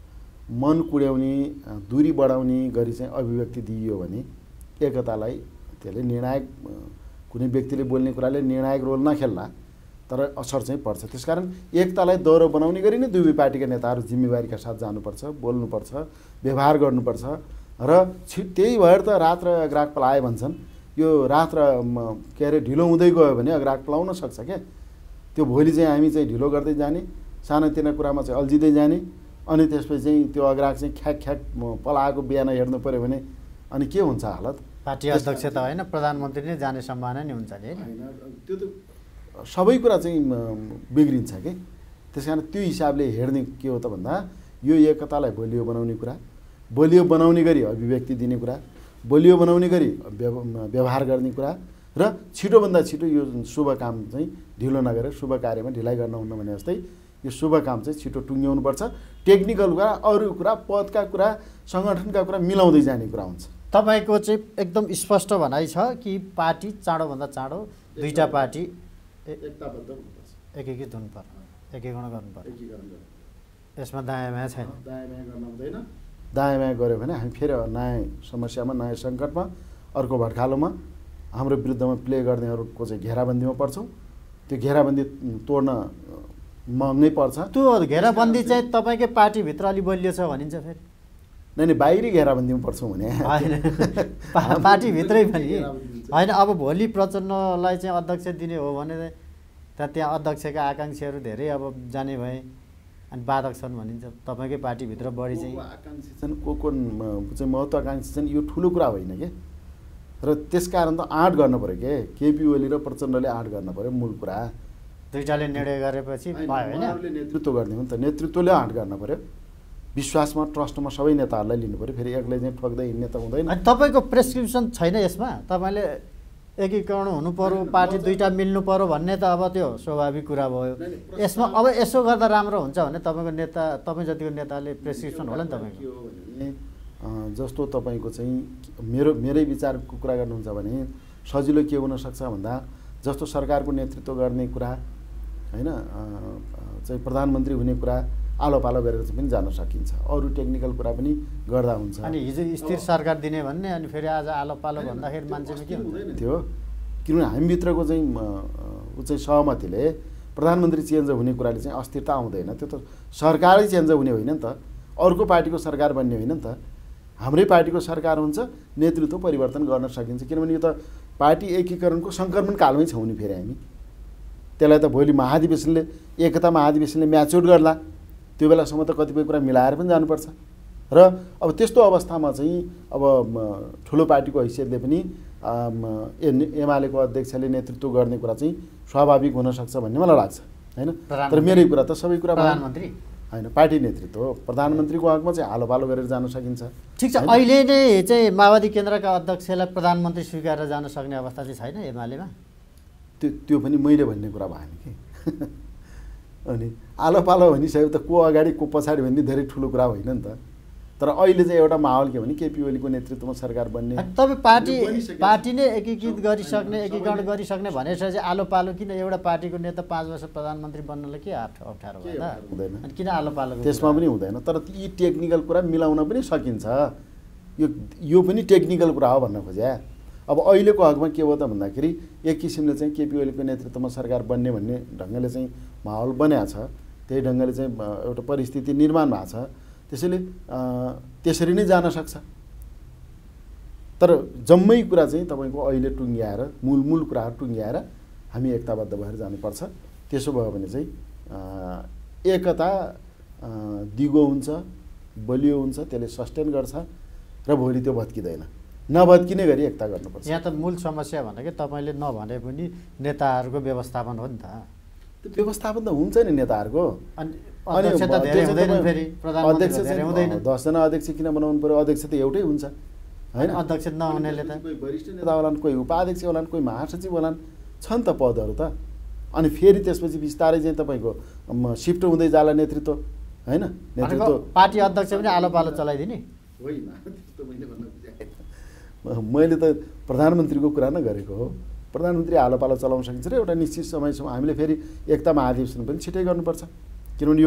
Speaker 2: मन कुड्याउने दूरी बढाउने गरी चाहिँ अभिव्यक्ति दिइयो भने एकतालाई त्यसले निर्णायक कुनै व्यक्तिले बोल्ने कुराले निर्णायक रोल नखेल्ला तर असर चाहिँ पर्छ। त्यसकारण एकतालाई दोहोरो बनाउने गरी नै दुवै पार्टीका नेताहरू जिम्मेवारीका साथ जानुपर्छ, बोल्नुपर्छ, व्यवहार गर्नुपर्छ र छि त्यही भएर त रात र अग्राग पलाए भन्छन्। यो रात र के अरे ढिलो हुँदै गयो भने अग्राग पलाउन सक्छ क्या। त्यो भोलि चाहिँ हामी चाहिँ ढिलो गर्दै जाने, सानोतिनो कुरामा चाहिँ अल्झिँदै जाने, अनि त्यसपछि चाहिँ त्यो अग्राग चाहिँ ख्याक ख्याक पलाएको बिहान हेर्नु पऱ्यो भने अनि के हुन्छ हालत?
Speaker 1: पार्टी अध्यक्ष त होइन, प्रधानमन्त्री नै जाने सम्भावना नै हुन्छ नि।
Speaker 2: त्यो त सबै कुरा चाहिँ बिग्रिन्छ कि। त्यस कारण त्यो हिसाबले हेर्ने के हो त भन्दा यो एकतालाई बलियो बनाउने कुरा, बलियो बनाउने गरी अभिव्यक्ति दिने कुरा, बलियो बनाउने गरी व्यवहार गर्ने कुरा र छिटोभन्दा छिटो यो शुभ काम चाहिँ ढिलो नगरेर शुभ कार्यमा ढिलाइ गर्न हुन्न भने जस्तै यो शुभ काम चाहिँ छिटो टुङ्ग्याउनुपर्छ। टेक्निकल कुरा, अरू कुरा, पदका कुरा, सङ्गठनका कुरा मिलाउँदै जाने कुरा हुन्छ।
Speaker 1: तपाईँको चाहिँ एकदम स्पष्ट भनाइ छ कि पार्टी चाँडोभन्दा चाँडो दुईवटा पार्टी
Speaker 2: एकताबद्ध हुनुपर्छ,
Speaker 1: एकीकृत हुनु पर्छ, एकीकरण गर्नु पर्छ।
Speaker 2: एकीकरण गर्नु
Speaker 1: यसमा दायाँ बायाँ छैन।
Speaker 2: दायाँ बायाँ गर्न हुँदैन। दायाँ बायाँ गऱ्यो भने हामी फेरि नयाँ समस्यामा, नयाँ सङ्कटमा, अर्को भड्कालोमा हाम्रो विरुद्धमा प्ले गर्नेहरूको चाहिँ घेराबन्दीमा पर्छौँ। त्यो घेराबन्दी तोड्न महँगै पर्छ।
Speaker 1: त्यो घेराबन्दी चाहिँ तपाईँकै पार्टीभित्र अलि बलियो छ भनिन्छ फेरि?
Speaker 2: नै नै बाहिरी घेराबन्दीमा पर्छौँ भने
Speaker 1: होइन, पार्टीभित्रै पनि होइन। अब भोलि प्रचण्डलाई चाहिँ अध्यक्ष दिने हो भने त त्यहाँ अध्यक्षका आकाङ्क्षीहरू धेरै अब जाने भए अनि बाधक छन् भनिन्छ। तपाईँकै पार्टीभित्र बढी चाहिँ
Speaker 2: आकाङ्क्षी छन्, को को चाहिँ महत्त्वाकाङ्क्षी छन्, यो ठुलो कुरा होइन कि। र त्यसकारण त आँट गर्नु पऱ्यो के, केपी ओली र प्रचण्डले आँट गर्नु पऱ्यो। मूल कुरा
Speaker 1: दुईटाले निर्णय गरेपछि भयो होइन,
Speaker 2: नेतृत्व गर्ने हो नि त, नेतृत्वले आँट गर्नु पऱ्यो। विश्वासमा, ट्रस्टमा सबै नेताहरूलाई लिनु पऱ्यो। फेरि एक्लै चाहिँ ठग्दै हिँड्ने त हुँदैन।
Speaker 1: तपाईँको प्रेसक्रिप्सन छैन यसमा? तपाईँले एकीकरण हुनु पर्यो, पार्टी दुईवटा मिल्नु पर्यो भन्ने त अब त्यो स्वाभाविक कुरा भयो। यसमा अब यसो गर्दा राम्रो हुन्छ भने तपाईँको नेता, तपाईँ जतिको नेताले प्रेसक्रिप्सन होला नि तपाईँको?
Speaker 2: जस्तो तपाईँको चाहिँ मेरो मेरै विचारको कुरा गर्नुहुन्छ भने सजिलो के हुनसक्छ भन्दा जस्तो सरकारको नेतृत्व गर्ने कुरा होइन, चाहिँ प्रधानमन्त्री हुने कुरा आलो पालो गरेर चाहिँ पनि जान सकिन्छ। अरू टेक्निकल कुरा पनि गर्दा हुन्छ।
Speaker 1: अनि हिजो स्थिर सरकार दिने भन्ने अनि फेरि आज आलो पालो भन्दाखेरि मान्छेमा के
Speaker 2: हुँदैन थियो? किनभने हामीभित्रको चाहिँ ऊ चाहिँ सहमतिले प्रधानमन्त्री चेन्ज हुने कुराले चाहिँ अस्थिरता आउँदैन। त्यो त सरकारै चेन्ज हुने होइन नि त, अर्को पार्टीको सरकार बन्ने होइन नि त। हाम्रै पार्टीको सरकार हुन्छ, नेतृत्व परिवर्तन गर्न सकिन्छ। किनभने यो त पार्टी एकीकरणको सङ्क्रमण कालमै छौँ नि। फेरि हामी त्यसलाई त भोलि महाधिवेशनले, एकता महाधिवेशनले म्याच्योर गर्ला, त्यो बेलासम्म त कतिपय कुरा मिलाएर पनि जानुपर्छ। र अब त्यस्तो अवस्थामा चाहिँ अब ठुलो पार्टीको हैसियतले पनि एमालेको अध्यक्षले नेतृत्व गर्ने कुरा चाहिँ स्वाभाविक हुनसक्छ भन्ने मलाई लाग्छ होइन। तर मेरै कुरा त सबै कुरा
Speaker 1: प्रधानमन्त्री
Speaker 2: होइन, पार्टी नेतृत्व हो। प्रधानमन्त्रीको हकमा चाहिँ हालो पालो गरेर जान सकिन्छ।
Speaker 1: ठिक छ, अहिले नै चाहिँ माओवादी केन्द्रका अध्यक्षलाई प्रधानमन्त्री स्वीकारेर जान सक्ने अवस्था चाहिँ छैन एमालेमा?
Speaker 2: त्यो त्यो पनि मैले भन्ने कुरा भएन कि। अनि आलो पालो भनिसक्यो त को अगाडि को पछाडि भन्ने धेरै ठुलो कुरा होइन नि त। तर अहिले चाहिँ एउटा माहौल के भने केपी ओलीको नेतृत्वमा सरकार बन्ने,
Speaker 1: तपाईँ पार्टी पार्टी नै एकीकृत गरिसक्ने, एकीकरण गरिसक्ने भनेपछि चाहिँ आलो पालो किन? एउटा पार्टीको नेता पाँच वर्ष प्रधानमन्त्री बन्नलाई के अप्ठ्यारो
Speaker 2: हुँदैन?
Speaker 1: अनि किन आलो पालो?
Speaker 2: त्यसमा पनि हुँदैन। तर यी टेक्निकल कुरा मिलाउन पनि सकिन्छ। यो यो पनि टेक्निकल कुरा हो भन्न खोजे। अब अहिलेको हकमा के हो त भन्दाखेरि एक किसिमले चाहिँ केपी ओलीको नेतृत्वमा सरकार बन्ने भन्ने ढङ्गले चाहिँ माहौल बनाएको छ। त्यही ढङ्गले चाहिँ एउटा परिस्थिति निर्माण भएको छ। त्यसैले त्यसरी नै जान सक्छ। तर जम्मै कुरा चाहिँ तपाईँको अहिले टुङ्ग्याएर, मूल मूल कुराहरू टुङ्ग्याएर हामी एकताबद्ध भएर जानुपर्छ। त्यसो भयो भने चाहिँ एकता दिगो हुन्छ, बलियो हुन्छ, त्यसले सस्टेन गर्छ र भोलि त्यो भत्किँदैन। नभत्किने गरी एकता गर्नुपर्छ।
Speaker 1: यहाँ त मूल समस्या भनेको तपाईँले नभने पनि नेताहरूको व्यवस्थापन हो नि त।
Speaker 2: त्यो व्यवस्थापन त हुन्छ नि नेताहरूको।
Speaker 1: अनि अध्यक्ष त धेरै हुँदैन, फेरि
Speaker 2: अध्यक्ष
Speaker 1: हुँदैन।
Speaker 2: दसजना अध्यक्ष किन बनाउनु पर्यो? अध्यक्ष त एउटै हुन्छ होइन।
Speaker 1: अध्यक्ष नहुनेले त
Speaker 2: कोही वरिष्ठ नेता होलान्, कोही उपाध्यक्ष होलान्, कोही महासचिव होलान्, छन् त पदहरू त। अनि फेरि त्यसपछि बिस्तारै चाहिँ तपाईँको सिफ्ट हुँदै जाला नेतृत्व होइन। नेतृत्व
Speaker 1: पार्टी अध्यक्ष पनि आलो पालो चलाइदिने
Speaker 2: होइन। त्यस्तो मैले भन्न खोजेँ, मैले त प्रधानमन्त्रीको कुरा नै गरेको हो। प्रधानमन्त्री आलो पालो चलाउन सकिन्छ र एउटा निश्चित समयसम्म हामीले फेरि एकता महाधिवेशन पनि छिटै गर्नुपर्छ। किनभने यो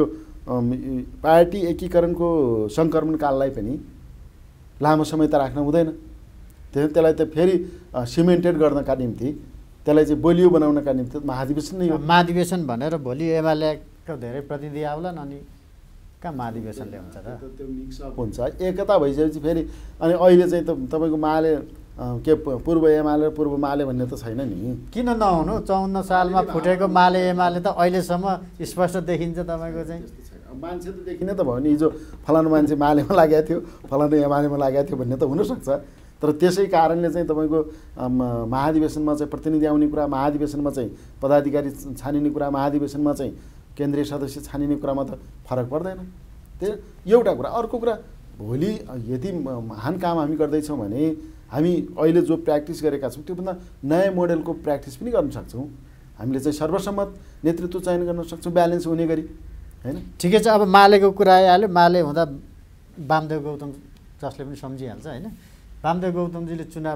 Speaker 2: पार्टी एकीकरणको सङ्क्रमण काललाई पनि लामो समय त राख्न हुँदैन। त्यसलाई त फेरि सिमेन्टेड गर्नका निम्ति त्यसलाई चाहिँ बलियो बनाउनका निम्ति महाधिवेशन नै हो।
Speaker 1: महाधिवेशन भनेर भोलि एमालेको धेरै प्रतिनिधि आउलान् अनि कहाँ महाधिवेशनले हुन्छ त?
Speaker 2: त्यो मिक्सअप हुन्छ, एकता भइसकेपछि फेरि अनि अहिले चाहिँ त तपाईँको माले के पूर्व एमाले र पूर्व माले भन्ने त छैन नि।
Speaker 1: किन नहुनु? चौन्न सालमा फुटेको माले एमाले त अहिलेसम्म स्पष्ट देखिन्छ तपाईँको चाहिँ।
Speaker 2: मान्छे त देखिने त भयो नि, हिजो फलानु मान्छे मालेमा लागेको थियो, फलानु एमालेमा लागेको थियो भन्ने त हुनसक्छ। तर त्यसै कारणले चाहिँ तपाईँको महाधिवेशनमा चाहिँ प्रतिनिधि आउने कुरा, महाधिवेशनमा चाहिँ पदाधिकारी छानिने कुरा, महाधिवेशनमा चाहिँ केन्द्रीय सदस्य छानिने कुरामा त फरक पर्दैन। त्यो एउटा कुरा। अर्को कुरा, भोलि यदि महान काम हामी गर्दैछौँ भने हामी अहिले जो प्र्याक्टिस गरेका छौँ त्योभन्दा नयाँ मोडेलको प्र्याक्टिस पनि गर्न सक्छौँ। हामीले चाहिँ सर्वसम्मत नेतृत्व चयन गर्न सक्छौँ ब्यालेन्स हुने गरी, होइन?
Speaker 1: ठिकै छ। अब मालेको कुरा आइहाल्यो। माले हुँदा वामदेव गौतम जसले पनि सम्झिहाल्छ, होइन? वामदेव गौतमजीले चुनाव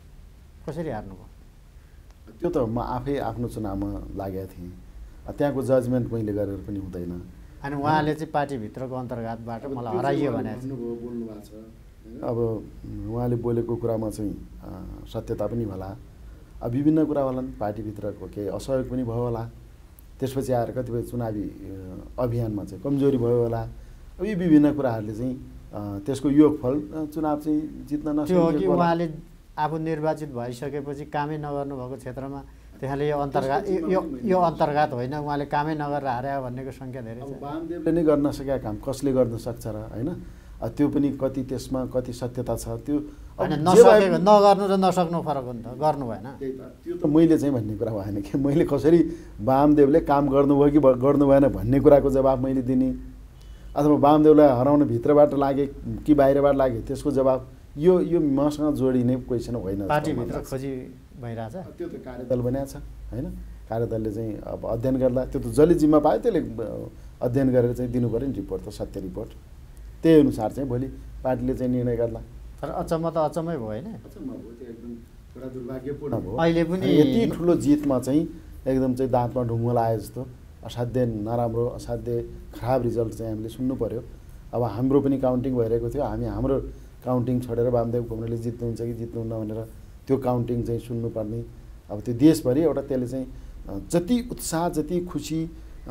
Speaker 1: कसरी हार्नुभयो?
Speaker 2: त्यो त म आफै आफ्नो चुनावमा लागेको थिएँ, त्यहाँको जजमेन्ट मैले गरेर पनि हुँदैन।
Speaker 1: अनि उहाँले चाहिँ पार्टीभित्रको अन्तर्घातबाट मलाई हराइयो भने
Speaker 2: बोल्नु भएको छ। अब उहाँले बोलेको कुरामा चाहिँ सत्यता पनि होला, अब विभिन्न कुरा होलान्, पार्टीभित्रको केही असहयोग पनि भयो होला, त्यसपछि आएर कतिपय चुनावी अभियानमा चाहिँ कमजोरी भयो होला। अब यी विभिन्न कुराहरूले चाहिँ त्यसको योगफल चुनाव चाहिँ जित्न
Speaker 1: नसक्यो कि उहाँले आफू निर्वाचित भइसकेपछि कामै नगर्नुभएको क्षेत्रमा त्यसले यो अन्तर्घात यो यो अन्तर्घात होइन, उहाँले कामै नगरेर हार्यो भन्नेको सङ्ख्या धेरै छ।
Speaker 2: वामदेवले नै गर्न सकेका काम कसले गर्न सक्छ र, होइन? त्यो पनि कति त्यसमा कति सत्यता छ त्यो
Speaker 1: होइन। नसकेको नगर्नु र नसक्नु फरक हो नि त, गर्नु भएन।
Speaker 2: त्यो त मैले चाहिँ भन्ने कुरा भएन कि मैले कसरी वामदेवले काम गर्नुभयो कि गर्नु भएन भन्ने कुराको जवाब मैले दिने, अथवा वामदेवलाई हराउन भित्रबाट लागे कि बाहिरबाट लागे त्यसको जवाब यो यो मसँग जोडिने क्वेसन होइन।
Speaker 1: पार्टीभित्र खोजी भइरहेछ,
Speaker 2: त्यो त कार्यदल बनाएको छ, होइन? कार्यदलले चाहिँ अब अध्ययन गर्दा त्यो त जसले जिम्मा पायो त्यसले अध्ययन गरेर चाहिँ दिनु पऱ्यो नि रिपोर्ट, त सत्य रिपोर्ट। त्यही अनुसार चाहिँ भोलि पार्टीले चाहिँ निर्णय गर्ला।
Speaker 1: तर अचम्म त अचम्मै भयो होइन?
Speaker 2: अचम्म भयो, त्यो एकदम पुरा दुर्भाग्यपूर्ण भयो।
Speaker 1: अहिले पनि
Speaker 2: यति ठुलो जितमा चाहिँ एकदम चाहिँ दाँतमा ढुङ्गो लाए जस्तो असाध्य नराम्रो, असाध्य खराब रिजल्ट चाहिँ हामीले सुन्नु पऱ्यो। अब हाम्रो पनि काउन्टिङ भइरहेको थियो, हामी हाम्रो काउन्टिङ छोडेर वामदेव घुम्रेले जित्नुहुन्छ कि जित्नुहुन्न भनेर त्यो काउन्टिङ चाहिँ सुन्नुपर्ने। अब त्यो देशभरि एउटा त्यसले चाहिँ जति उत्साह, जति खुसी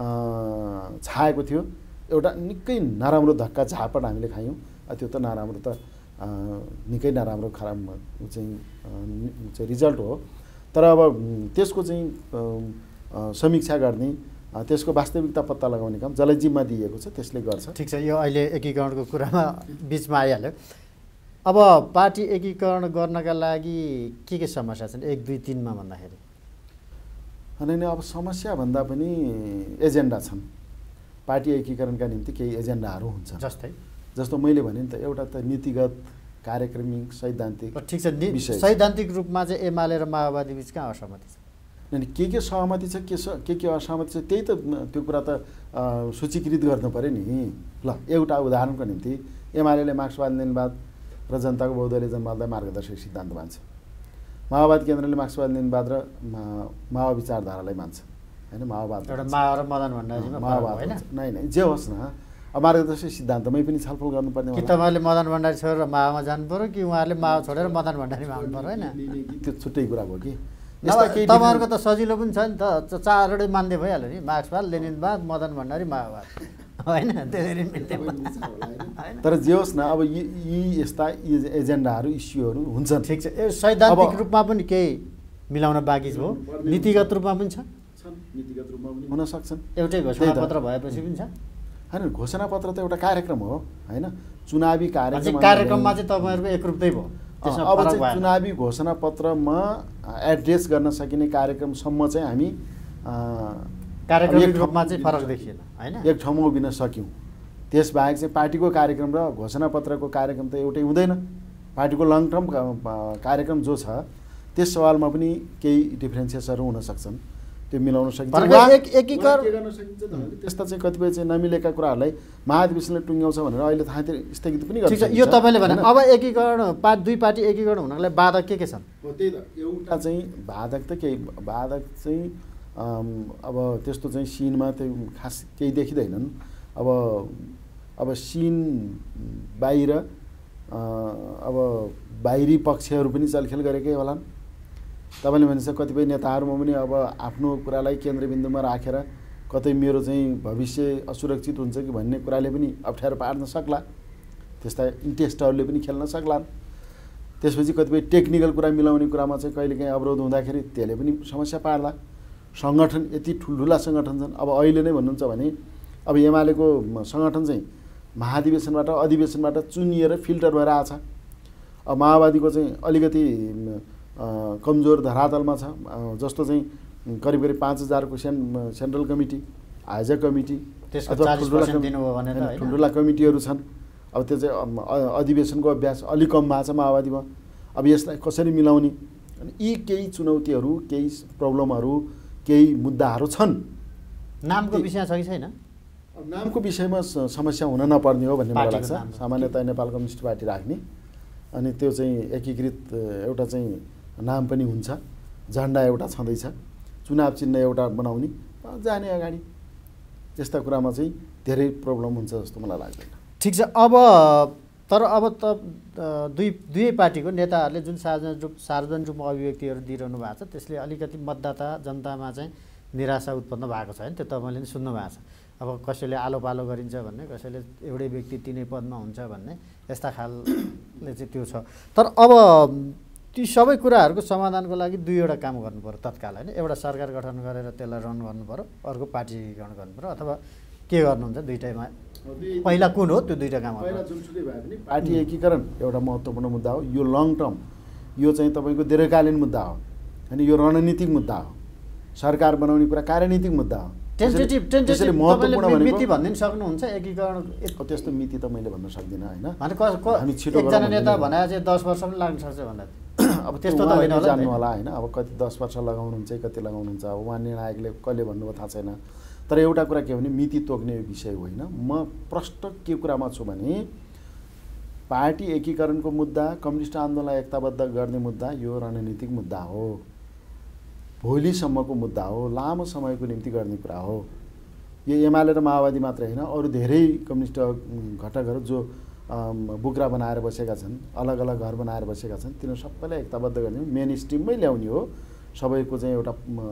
Speaker 2: छाएको थियो, एउटा निकै नराम्रो धक्का झापट हामीले खायौँ। त्यो त नराम्रो त निकै नराम्रो खराब चाहिँ चाहिँ रिजल्ट हो। तर अब त्यसको चाहिँ समीक्षा गर्ने, त्यसको वास्तविकता पत्ता लगाउने काम जसलाई जिम्मा दिएको छ त्यसले गर्छ।
Speaker 1: ठिक छ, यो अहिले एकीकरणको कुरामा बिचमा आइहाल्यो। अब पार्टी एकीकरण गर्नका लागि के के समस्या छन् एक दुई तिनमा भन्दाखेरि?
Speaker 2: होइन, अब समस्या भन्दा पनि एजेन्डा छन्। पार्टी एकीकरणका निम्ति केही एजेन्डाहरू हुन्छ,
Speaker 1: जस्तै
Speaker 2: जस्तो मैले भने नि त एउटा त नीतिगत, कार्यक्रमिक, सैद्धान्तिक।
Speaker 1: ठिक छ, सैद्धान्तिक रूपमा चाहिँ एमाले र माओवादी बिच कहाँ असहमति छ?
Speaker 2: अनि के के सहमति छ, के के के असहमति छ त्यही त त्यो कुरा त सूचीकृत गर्नु पऱ्यो नि। ल, एउटा उदाहरणको निम्ति एमाले मार्क्सवाद लेनिनवाद र जनताको बहुदलीय जनवादलाई मार्गदर्शक सिद्धान्त मान्छ, माओवाद केन्द्रले मार्क्सवाद लेनिनवाद र माओ विचारधारालाई मान्छ, होइन? माओवाद
Speaker 1: एउटा माओ र मदन भण्डारीमा
Speaker 2: माओवाद होइन, नै नै जे होस् न, अब मार्गदर्शक सिद्धान्तमै पनि छलफल गर्नुपर्ने।
Speaker 1: कि तपाईँले मदन भण्डारी छोडेर माओमा जानु पऱ्यो कि उहाँहरूले माओ छोडेर मदन भण्डारीमा आउनु पऱ्यो? होइन,
Speaker 2: त्यो छुट्टै कुरा भयो कि।
Speaker 1: तपाईँहरूको त सजिलो पनि छ नि त, चारवटै मान्दै भइहाल्यो नि, मार्क्सवाद लेनिनवाद मदन भण्डारी माओवाद, होइन?
Speaker 2: तर जे होस् न, अब यी यस्ता एजेन्डाहरू, इस्युहरू हुन्छन्।
Speaker 1: ठिक छ, सैद्धान्तिक रूपमा पनि केही मिलाउन बाँकी भयो, नीतिगत रूपमा पनि छ,
Speaker 2: नीतिगत रूपमा पनि हुन सक्छन्।
Speaker 1: एउटै घोषणापत्र भएपछि पनि छ,
Speaker 2: होइन? घोषणापत्र त एउटा कार्यक्रम हो, होइन? चुनावी कार्यक्रम,
Speaker 1: कार्यक्रममा चाहिँ तपाईँहरूको एकरूपै भयो।
Speaker 2: अब चाहिँ चुनावी घोषणापत्रमा एड्रेस गर्न सकिने कार्यक्रमसम्म चाहिँ हामी
Speaker 1: कार्यक्रमिक रूपमा चाहिँ फरक देखिएन, होइन?
Speaker 2: एक ठाउँमा उभिन सक्यौँ। त्यसबाहेक चाहिँ पार्टीको कार्यक्रम र घोषणापत्रको कार्यक्रम त एउटै हुँदैन। पार्टीको लङ टर्म कार्यक्रम जो छ त्यस सवालमा पनि केही डिफ्रेन्सेसहरू हुन सक्छन्, त्यो मिलाउन सकिन्छ।
Speaker 1: एकीकरण
Speaker 2: त्यस्ता चाहिँ कतिपय चाहिँ नमिलेका कुराहरूलाई महाधिवेशनले टुङ्ग्याउँछ भनेर अहिले थाहा स्थगित पनि गर्छ।
Speaker 1: यो तपाईँले भने अब एकीकरण पार्टी दुई पार्टी एकीकरण हुनलाई बाधक के के छन्?
Speaker 2: हो, त्यही त एउटा चाहिँ बाधक त केही बाधक चाहिँ अब त्यस्तो चाहिँ सिनमा त्यो खास केही देखिँदैनन्। अब अब सिन बाहिर अब बाहिरी पक्षहरू पनि चलखेल गरेकै होलान्। तपाईँले भनेपछि कतिपय नेताहरूमा पनि अब आफ्नो कुरालाई केन्द्रबिन्दुमा राखेर कतै मेरो चाहिँ भविष्य असुरक्षित हुन्छ कि भन्ने कुराले पनि अप्ठ्यारो पार्न सक्ला, त्यस्ता इन्ट्रेस्टहरूले पनि खेल्न सक्लान्। त्यसपछि कतिपय टेक्निकल कुरा मिलाउने कुरामा चाहिँ कहिलेकाहीँ अवरोध हुँदाखेरि त्यसले पनि समस्या पार्ला। सङ्गठन यति ठुल्ठुला सङ्गठन छन्। अब अहिले नै भन्नुहुन्छ भने अब एमालेको सङ्गठन चाहिँ महाधिवेशनबाट अधिवेशनबाट चुनिएर फिल्टर भएर आछ। अब माओवादीको चाहिँ अलिकति कमजोर धरातलमा छ, जस्तो चाहिँ करिब करिब पाँच हजारको सेन सेन्ट्रल कमिटी, आयोजक कमिटी
Speaker 1: अथवा
Speaker 2: ठुल्ठुला कमिटीहरू छन्। अब त्यो चाहिँ अधिवेशनको अभ्यास अलिक कम भएको छ माओवादीमा। अब यसलाई कसरी मिलाउने, अनि यी केही चुनौतीहरू, केही प्रब्लमहरू, केही मुद्दाहरू छन्।
Speaker 1: नामको विषय छ कि छैन?
Speaker 2: अब नामको विषयमा समस्या हुन नपर्ने हो भन्ने मलाई लाग्छ। सामान्यतया नेपाल कम्युनिस्ट पार्टी राख्ने, अनि त्यो चाहिँ एकीकृत एउटा चाहिँ नाम पनि हुन्छ, झन्डा एउटा छँदैछ, चुनाव चिन्ह एउटा बनाउने जाने अगाडि, त्यस्ता कुरामा चाहिँ धेरै प्रब्लम हुन्छ जस्तो मलाई लाग्दैन।
Speaker 1: ठिक छ। अब तर अब त दुई दुवै पार्टीको नेताहरूले जुन सार्वजनिक रूप सार्वजनिक रूपमा अभिव्यक्तिहरू दिइरहनु भएको छ, त्यसले अलिकति मतदाता जनतामा चाहिँ निराशा उत्पन्न भएको छ होइन, त्यो तपाईँले पनि सुन्नु भएको छ। अब कसैले आलो पालो गरिन्छ भन्ने, कसैले एउटै व्यक्ति तिनै पदमा हुन्छ भन्ने, यस्ता खालले चाहिँ त्यो छ। तर अब ती सबै कुराहरूको समाधानको लागि दुईवटा काम गर्नु पर्यो तत्काल होइन। एउटा सरकार गठन गरेर त्यसलाई रन गर्नु पर्यो, अर्को पार्टीकरण गर्नु पर्यो, अथवा के गर्नुहुन्छ दुईटैमा? पहिला कुन हो त्यो दुईटा काम?
Speaker 2: पहिला जुनसुकै भए पनि पार्टी एकीकरण एउटा महत्त्वपूर्ण मुद्दा हो। यो लङ टर्म, यो चाहिँ तपाईँको दीर्घकालीन मुद्दा हो, अनि यो रणनीतिक मुद्दा हो। सरकार बनाउने कुरा कार्यनीतिक मुद्दा हो।
Speaker 1: टेन्टेटिभ टेन्टेटिभ
Speaker 2: महत्त्वपूर्ण
Speaker 1: मिति भनिदिन सक्नुहुन्छ एकीकरण?
Speaker 2: त्यस्तो मिति त मैले भन्न सक्दिनँ होइन।
Speaker 1: हामी छिटो एकजना नेता भने चाहिँ दस वर्ष पनि लाग्न सक्छ भन्दा
Speaker 2: अब त्यस्तो त होइन, जान्नु होला होइन। अब कति दस वर्ष लगाउनुहुन्छ, कति लगाउनुहुन्छ, अब उहाँ निर्णायकले कहिले भन्नुभयो थाहा छैन। तर एउटा कुरा के हो भने मिति तोक्ने विषय होइन। म प्रष्ट के कुरामा छु भने पार्टी एकीकरणको मुद्दा, कम्युनिस्ट आन्दोलनलाई एकताबद्ध गर्ने मुद्दा यो रणनीतिक मुद्दा हो, भोलिसम्मको मुद्दा हो, लामो समयको निम्ति गर्ने कुरा हो। यो एमाले र माओवादी मात्र होइन, अरू धेरै कम्युनिस्ट घटकहरू जो बुक्रा बनाएर बसेका छन्, अलग अलग घर बनाएर बसेका छन्, तिनीहरू सबैलाई एकताबद्ध गर्ने मेन स्ट्रिममै ल्याउने हो। सबैको चाहिँ एउटा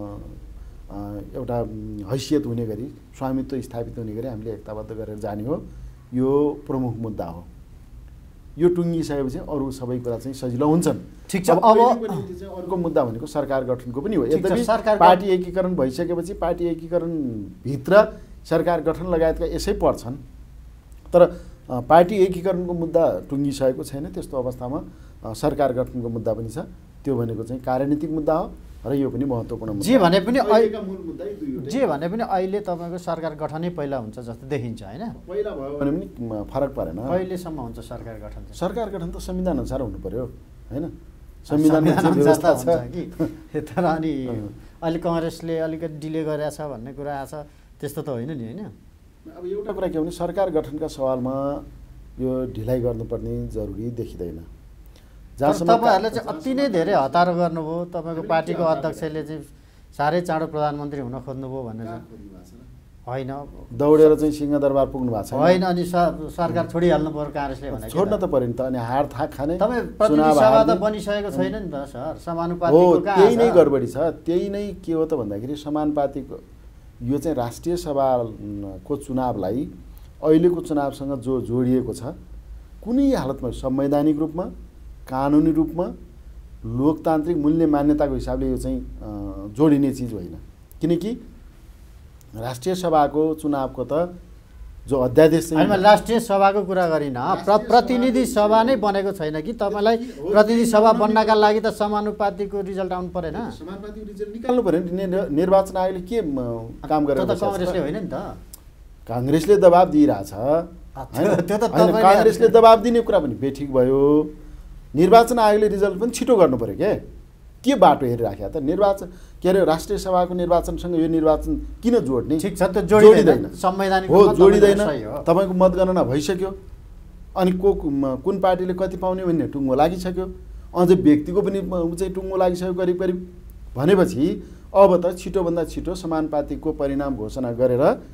Speaker 2: एउटा हैसियत हुने गरी, स्वामित्व स्थापित हुने गरी हामीले एकताबद्ध गरेर जाने हो। यो प्रमुख मुद्दा हो। यो टुङ्गिसकेपछि अरू सबै कुरा चाहिँ सजिलो हुन्छन्।
Speaker 1: ठिक छ। अब
Speaker 2: अर्को मुद्दा भनेको सरकार गठनको पनि हो। यद्यपि पार्टी एकीकरण भइसकेपछि पार्टी एकीकरणभित्र सरकार गठन लगायतका यसै पर्छन्, तर पार्टी एकीकरणको मुद्दा टुङ्गिसकेको छैन। त्यस्तो अवस्थामा सरकार गठनको मुद्दा पनि छ। त्यो भनेको चाहिँ कार्यनीतिक मुद्दा हो र यो पनि महत्त्वपूर्ण मुद्दा।
Speaker 1: जे भने पनि जे भने पनि अहिले तपाईँको सरकार गठनै पहिला हुन्छ जस्तो देखिन्छ होइन?
Speaker 2: पहिला भयो भने पनि फरक परेन।
Speaker 1: कहिलेसम्म हुन्छ सरकार गठन?
Speaker 2: सरकार गठन त संविधान अनुसार हुनु पर्यो होइन?
Speaker 1: संविधानमा व्यवस्था छ कि तर अनि अहिले कङ्ग्रेसले अलिकति डिले गरेछ भन्ने कुरा आछ, त्यस्तो त होइन नि होइन?
Speaker 2: अब एउटा कुरा के भने सरकार गठनका सवालमा यो ढिलाइ गर्नुपर्ने जरुरी देखिँदैन।
Speaker 1: तपाईँहरूले चाहिँ अति नै धेरै हतारो गर्नुभयो। तपाईँको पार्टीको अध्यक्षले चाहिँ साह्रै चाँडो प्रधानमन्त्री हुन खोज्नुभयो भनेर होइन,
Speaker 2: दौडेर चाहिँ सिंहदरबार पुग्नु भएको छ
Speaker 1: होइन? अनि सरकार छोडिहाल्नु पर्यो काङ्ग्रेसले भने?
Speaker 2: छोड्न त पर्यो नि त। अनि हार थाक खाने
Speaker 1: तपाईँ प्रतिनिधि सभा त बनिसकेको छैन नि त सर, समानुपातिको कहाँ?
Speaker 2: त्यही नै गडबडी छ। त्यही नै के हो त भन्दाखेरि समानुपातिको यो चाहिँ राष्ट्रिय सभाको चुनावलाई अहिलेको चुनावसँग जो जोडिएको छ, कुनै हालतमा संवैधानिक रूपमा, कानुनी रूपमा, लोकतान्त्रिक मूल्य मान्यताको हिसाबले यो चाहिँ जोडिने चिज होइन। किनकि राष्ट्रिय सभाको चुनावको त जो अध्यादेश चाहिँ
Speaker 1: राष्ट्रिय सभाको कुरा गरिन, प्रतिनिधि सभा नै बनेको छैन कि? तपाईँलाई प्रतिनिधि सभा बन्नका लागि त समानुपातिको रिजल्ट आउनु परेन?
Speaker 2: समानुपातिको रिजल्ट निकाल्नु पर्यो नि। निर्वाचन आयोगले के काम गरेर
Speaker 1: त काङ्ग्रेसले होइन नि त?
Speaker 2: काङ्ग्रेसले दबाब दिइरहेछ।
Speaker 1: त्यो त
Speaker 2: काङ्ग्रेसले दबाब दिने कुरा पनि बेठिक भयो। निर्वाचन आयोगले रिजल्ट पनि छिटो गर्नु पर्यो के? के बाटो हेरिराख्या त? निर्वाचन के अरे राष्ट्रिय सभाको निर्वाचनसँग यो निर्वाचन किन जोड्ने?
Speaker 1: ठिक छ, त्यो जोडिँदैन, संवैधानिक
Speaker 2: हो जोडिँदैन। तपाईँको मतगणना भइसक्यो, अनि को कुन पार्टीले कति पाउने भन्ने टुङ्गो लागिसक्यो, अझ व्यक्तिको पनि चाहिँ टुङ्गो लागिसक्यो करिब करिब। भनेपछि अब त छिटोभन्दा छिटो समानुपातिकको परिणाम घोषणा गरेर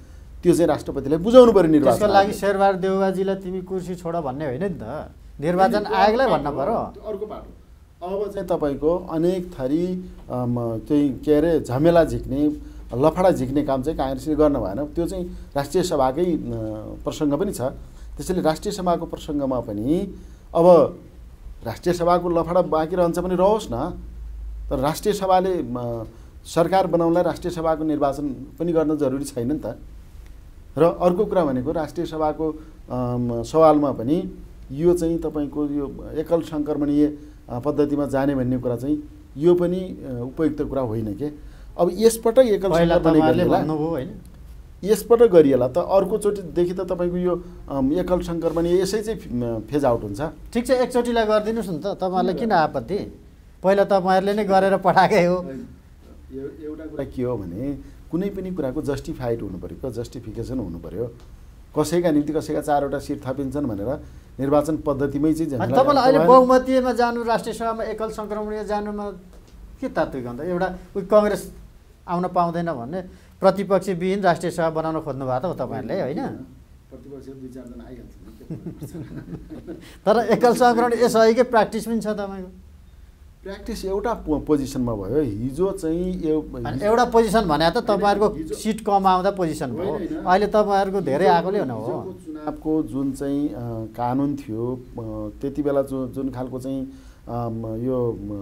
Speaker 2: त्यो चाहिँ राष्ट्रपतिलाई बुझाउनु पर्यो निर्वाचन
Speaker 1: त्यसको लागि शेरबहादुर देउवाजीलाई तिमी कुर्सी छोड भन्ने होइन नि त, निर्वाचन आयोगलाई भन्न पर्यो।
Speaker 2: अर्को बाटो अब चाहिँ तपाईँको अनेक थरी चाहिँ के अरे झमेला झिक्ने लफडा झिक्ने काम चाहिँ काङ्ग्रेसले गर्न भएन। त्यो चाहिँ राष्ट्रिय सभाकै प्रसङ्ग पनि छ। त्यसैले राष्ट्रिय सभाको प्रसङ्गमा पनि अब राष्ट्रिय सभाको लफडा बाँकी रहन्छ पनि रहोस् न, तर राष्ट्रिय सभाले सरकार बनाउनलाई राष्ट्रिय सभाको निर्वाचन पनि गर्न जरुरी छैन नि त। र अर्को कुरा भनेको राष्ट्रिय सभाको सवालमा पनि यो चाहिँ तपाईँको यो एकल सङ्क्रमणीय पद्धतिमा जाने भन्ने कुरा चाहिँ यो पनि उपयुक्त कुरा होइन के। अब यसपटक एकल सङ्क्रमणीय यसपटक गरिएला त अर्कोचोटिदेखि त तपाईँको यो एकल सङ्क्रमणीय यसै चाहिँ फेज आउट हुन्छ।
Speaker 1: ठिक छ, एकचोटिलाई गरिदिनुहोस् न त, तपाईँहरूलाई किन आपत्ति? पहिला तपाईँहरूले नै गरेर पठाएकै हो।
Speaker 2: एउटा कुरा के हो भने कुनै पनि कुराको जस्टिफाइड हुनु पऱ्यो, जस्टिफिकेसन हुनु पऱ्यो। कसैका निम्ति कसैका चारवटा सिट थपिन्छन् भनेर निर्वाचन पद्धतिमै चाहिँ
Speaker 1: तपाईँलाई अहिले बहुमतीयमा जानु, राष्ट्रिय सभामा एकल सङ्क्रमणीय जानुमा के तात्विक अन्त? एउटा उयो कङ्ग्रेस आउन पाउँदैन भन्ने प्रतिपक्षी विहीन राष्ट्रिय सभा बनाउन खोज्नु भएको त हो तपाईँहरूले, होइन?
Speaker 2: प्रतिपक्ष दुई चारजना आइहाल्छ
Speaker 1: तर एकल सङ्क्रमण यसैकै प्र्याक्टिस पनि छ तपाईँको।
Speaker 2: प्र्याक्टिस एउटा पोजिसनमा भयो। हिजो चाहिँ
Speaker 1: एउटा पोजिसन भने त तपाईँहरूको सिट कम आउँदा पोजिसन भयो, अहिले तपाईँहरूको धेरै आएकोले हुन हो।
Speaker 2: चुनावको जुन चाहिँ कानुन थियो त्यति बेला जो जुन खालको चाहिँ यो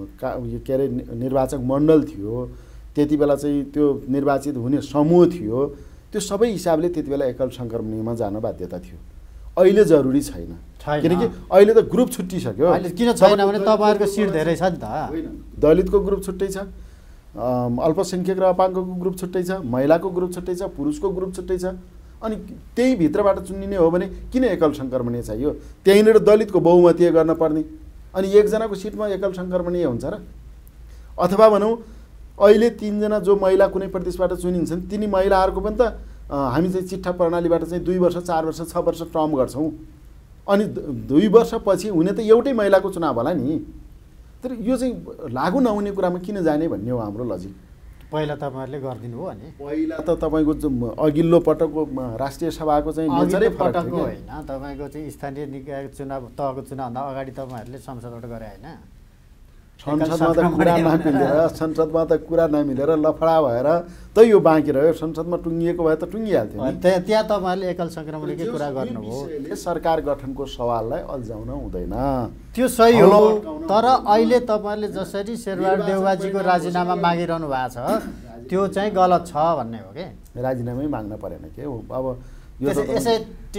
Speaker 2: के अरे निर्वाचक मण्डल थियो, त्यति बेला चाहिँ त्यो निर्वाचित हुने समूह थियो, त्यो सबै हिसाबले त्यति बेला एकल सङ्क्रमणीयमा जान बाध्यता थियो। अहिले जरुरी छैन, किनकि अहिले त ग्रुप छुट्टिसक्यो।
Speaker 1: अहिले किन छैन भने तपाईँहरूको सिट धेरै छ नि त।
Speaker 2: दलितको ग्रुप छुट्टै छ, अल्पसङ्ख्यक र अपाङ्गको ग्रुप छुट्टै छ, महिलाको ग्रुप छुट्टै छ, पुरुषको ग्रुप छुट्टै छ। अनि त्यही भित्रबाट चुनिने हो भने किन एकल सङ्क्रमणीय चाहियो? त्यहीँनिर दलितको बहुमतीय गर्न पर्ने, अनि एकजनाको सिटमा एकल सङ्क्रमणीय हुन्छ र? अथवा भनौँ अहिले तिनजना जो महिला कुनै प्रदेशबाट चुनिन्छन् तिनी महिलाहरूको पनि त हामी चाहिँ चिट्ठा प्रणालीबाट चाहिँ दुई वर्ष चार वर्ष छ वर्ष टर्म गर्छौँ, अनि दुई वर्षपछि हुने त एउटै महिलाको चुनाव होला नि। तर यो चाहिँ लागु नहुने कुरामा किन जाने भन्ने हो हाम्रो लजिक।
Speaker 1: पहिला तपाईँहरूले गरिदिनु हो नि।
Speaker 2: पहिला त तपाईँको अघिल्लो पटकको राष्ट्रिय सभाको चाहिँ नेचरै
Speaker 1: पटकको होइन, तपाईँको चाहिँ स्थानीय निकाय चुनाव तहको चुनावभन्दा अगाडि तपाईँहरूले संसदबाट गरे होइन?
Speaker 2: संसदमा त कुरा नमिलेर संसदमा त कुरा नमिलेर लफडा भएर त यो बाँकी रह्यो। संसदमा टुङ्गिएको भए त टुङ्गिहाल्थ्यो नि।
Speaker 1: त्यहाँ तपाईँहरूले एकल सङ्क्रमणकै कुरा गर्नुभयो।
Speaker 2: सरकार गठनको सवाललाई अल्झाउन हुँदैन,
Speaker 1: त्यो सही हो। तर अहिले तपाईँहरूले जसरी शेरबहादुर देउवाजीको राजीनामा मागिरहनु भएको छ त्यो चाहिँ गलत छ भन्ने हो कि?
Speaker 2: राजीनामै माग्न परेन के हो। अब यो
Speaker 1: यसै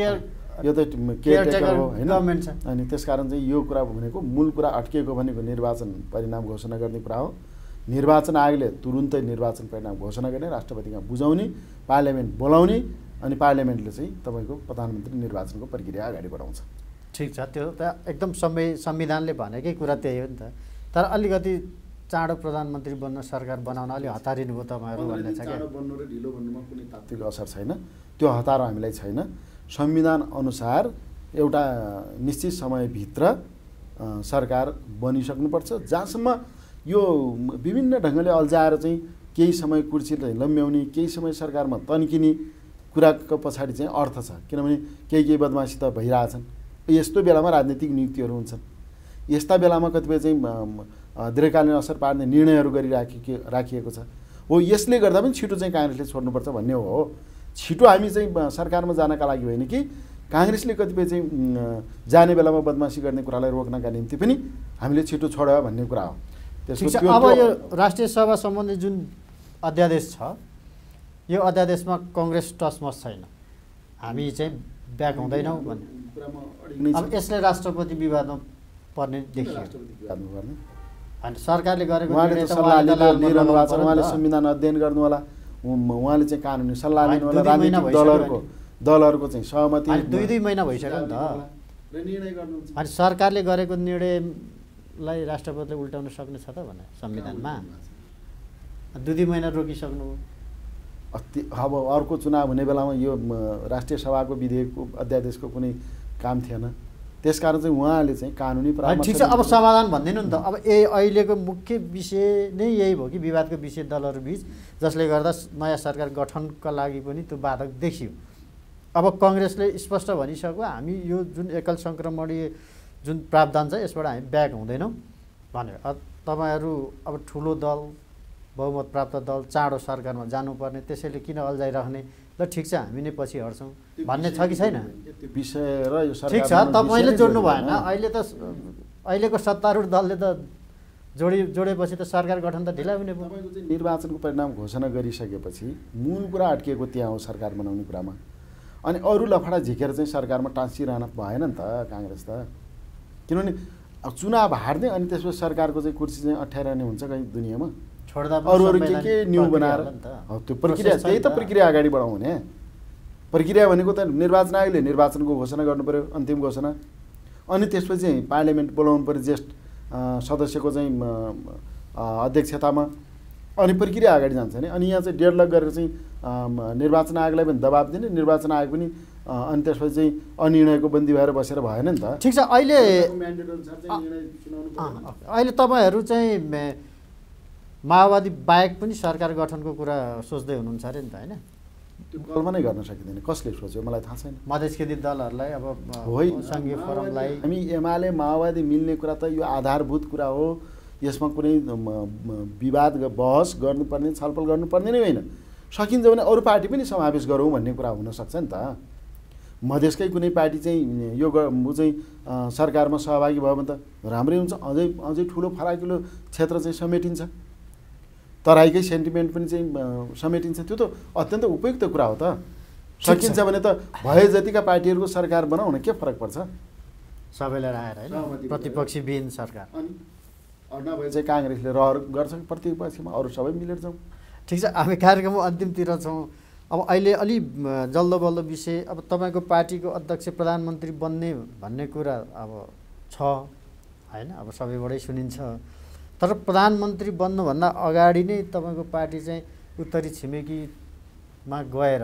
Speaker 2: यो त केयरटेकर हो होइन, अनि त्यसकारण चाहिँ यो कुरा भनेको मूल कुरा अड्किएको भनेको निर्वाचन परिणाम घोषणा गर्ने कुरा हो। निर्वाचन आयोगले तुरुन्तै निर्वाचन परिणाम घोषणा गर्ने, राष्ट्रपतिमा बुझाउने, पार्लियामेन्ट बोलाउने, अनि पार्लियामेन्टले चाहिँ तपाईँको प्रधानमन्त्री निर्वाचनको प्रक्रिया अगाडि बढाउँछ।
Speaker 1: ठिक छ, त्यो त एकदम संवि संविधानले भनेकै कुरा त्यही हो नि त। तर अलिकति चाँडो प्रधानमन्त्री बन्न सरकार बनाउन अलि हतारिनु भयो तपाईँहरू भन्ने छ क्या?
Speaker 2: बन्नु र ढिलो बन्नुमा कुनै तात्विक असर छैन, त्यो हतार हामीलाई छैन। संविधान अनुसार एउटा निश्चित समयभित्र सरकार बनिसक्नुपर्छ। जहाँसम्म यो विभिन्न ढङ्गले अल्झाएर चाहिँ केही समय कुर्सीलाई लम्ब्याउने, केही समय सरकारमा तन्किने कुराको पछाडि चाहिँ अर्थ छ। किनभने केही केही बदमासी त भइरहेछन्। यस्तो बेलामा राजनीतिक नियुक्तिहरू हुन्छन्, यस्ता बेलामा कतिपय चाहिँ दीर्घकालीन असर पार्ने निर्णयहरू गरिराखिएको राखिएको छ। हो, यसले गर्दा पनि छिटो चाहिँ काङ्ग्रेसले छोड्नुपर्छ भन्ने हो। छिटो हामी चाहिँ सरकारमा जानका लागि होइन कि काङ्ग्रेसले कतिपय चाहिँ जाने बेलामा बदमासी गर्ने कुरालाई रोक्नका निम्ति पनि हामीले छिटो छोड्यो भन्ने कुरा हो।
Speaker 1: त्यसको अब यो राष्ट्रिय सभा सम्बन्धी जुन अध्यादेश छ, यो अध्यादेशमा कङ्ग्रेस टचमच छैन, हामी चाहिँ ब्याक हुँदैनौँ भन्ने। अब यसले राष्ट्रपति विवादमा पर्ने देखियो। अनि सरकारले गरेको
Speaker 2: उहाँले संविधान अध्ययन गर्नु होला, उहाँले चाहिँ कानुनी सल्लाह लिनु होला, राजनीतिक दलहरूको दलहरूको चाहिँ सहमति
Speaker 1: दुई दुई महिना भइसक्यो नि त। अनि सरकारले गरेको निर्णयलाई राष्ट्रपतिले उल्टाउन सक्ने छ त भने संविधानमा? दुई दुई महिना रोकिसक्नु।
Speaker 2: अब अर्को चुनाव हुने बेलामा यो राष्ट्रिय सभाको विधेयकको अध्यादेशको कुनै काम थिएन, त्यसकारण चाहिँ उहाँले चाहिँ कानुनी परामर्श।
Speaker 1: ठिक छ, अब समाधान भनिदिनु नि त। अब ए अहिलेको मुख्य विषय नै यही भयो कि विवादको विषय दलहरू बिच, जसले गर्दा नयाँ सरकार गठनका लागि पनि त्यो बाधक देखियो। अब कङ्ग्रेसले स्पष्ट भनिसक्यो हामी यो जुन एकल सङ्क्रमणीय जुन प्रावधान छ यसबाट हामी ब्याक हुँदैनौँ भनेर। तपाईँहरू अब ठुलो दल बहुमत प्राप्त दल चाँडो सरकारमा जानुपर्ने, त्यसैले किन अल्झाइराख्ने, ल ठिक छ हामी नै पछि हट्छौँ भन्ने छ कि छैन?
Speaker 2: त्यो विषय र यो
Speaker 1: ठिक छ, तपाईँले जोड्नु भएन। अहिले त अहिलेको सत्तारूढ दलले त जोडी जोडेपछि त सरकार गठन त ढिला हुने भयो।
Speaker 2: तपाईँको चाहिँ निर्वाचनको परिणाम घोषणा गरिसकेपछि मूल कुरा अड्किएको त्यहाँ हो, सरकार बनाउने कुरामा। अनि अरू लफडा झिकेर चाहिँ सरकारमा टाँसिरहन भएन नि त काङ्ग्रेस त। किनभने अब चुनाव हार्ने अनि त्यसपछि सरकारको चाहिँ कुर्सी चाहिँ अठ्याइरहने हुन्छ कहीँ दुनियाँमा।
Speaker 1: छोड्दा
Speaker 2: अरू अरू के के न्यू बनाएर त्यो प्रक्रिया, त्यही त प्रक्रिया अगाडि बढाउने प्रक्रिया भनेको त निर्वाचन आयोगले निर्वाचनको घोषणा गर्नु पऱ्यो, अन्तिम घोषणा। अनि त्यसपछि चाहिँ पार्लियामेन्ट बोलाउनु पऱ्यो ज्येष्ठ सदस्यको चाहिँ अध्यक्षतामा, अनि प्रक्रिया अगाडि जान्छ नि। अनि यहाँ चाहिँ डेडलक गरेर चाहिँ निर्वाचन आयोगलाई पनि दबाब दिने, निर्वाचन आयोग पनि अनि त्यसपछि चाहिँ अनिर्णयको बन्दी भएर बसेर भएन नि त।
Speaker 1: ठिक छ, अहिले अहिले तपाईँहरू चाहिँ माओवादी बाहेक पनि सरकार गठनको कुरा सोच्दै हुनुहुन्छ अरे नि त, होइन?
Speaker 2: त्यो कल्पनै गर्न सकिँदैन, कसले सोच्यो मलाई थाहा छैन।
Speaker 1: मधेसकेन्द्री दलहरूलाई अब
Speaker 2: होइन,
Speaker 1: सङ्घीय फोरमलाई
Speaker 2: हामी एमाले माओवादी मिल्ने कुरा त यो आधारभूत कुरा हो। यसमा कुनै विवाद बहस गर्नुपर्ने, छलफल गर्नुपर्ने नै होइन। सकिन्छ भने अरू पार्टी पनि समावेश गरौँ भन्ने कुरा हुनसक्छ नि त। मधेसकै कुनै पार्टी चाहिँ यो ऊ चाहिँ सरकारमा सहभागी भयो भने त राम्रै हुन्छ, अझै अझै ठुलो फराकिलो क्षेत्र चाहिँ समेटिन्छ, तराईकै सेन्टिमेन्ट पनि चाहिँ समेटिन्छ। त्यो त अत्यन्त उपयुक्त कुरा हो त। सकिन्छ भने त भए जतिका पार्टीहरूको सरकार बनाउन के फरक पर्छ?
Speaker 1: सबैलाई आएर होइन, प्रतिपक्षीविहीन सरकार।
Speaker 2: अनि नभए चाहिँ काङ्ग्रेसले रहर गर्छ प्रतिपक्षमा, अरू सबै मिलेर जाउँ।
Speaker 1: ठिक छ, हामी कार्यक्रमको अन्तिमतिर छौँ। अब अहिले अलि जल्दो बल्दो विषय, अब तपाईँको पार्टीको अध्यक्ष प्रधानमन्त्री बन्ने भन्ने कुरा अब छ होइन, अब सबैबाटै सुनिन्छ। तर प्रधानमन्त्री बन्नुभन्दा अगाडि नै तपाईँको पार्टी चाहिँ उत्तरी छिमेकीमा गएर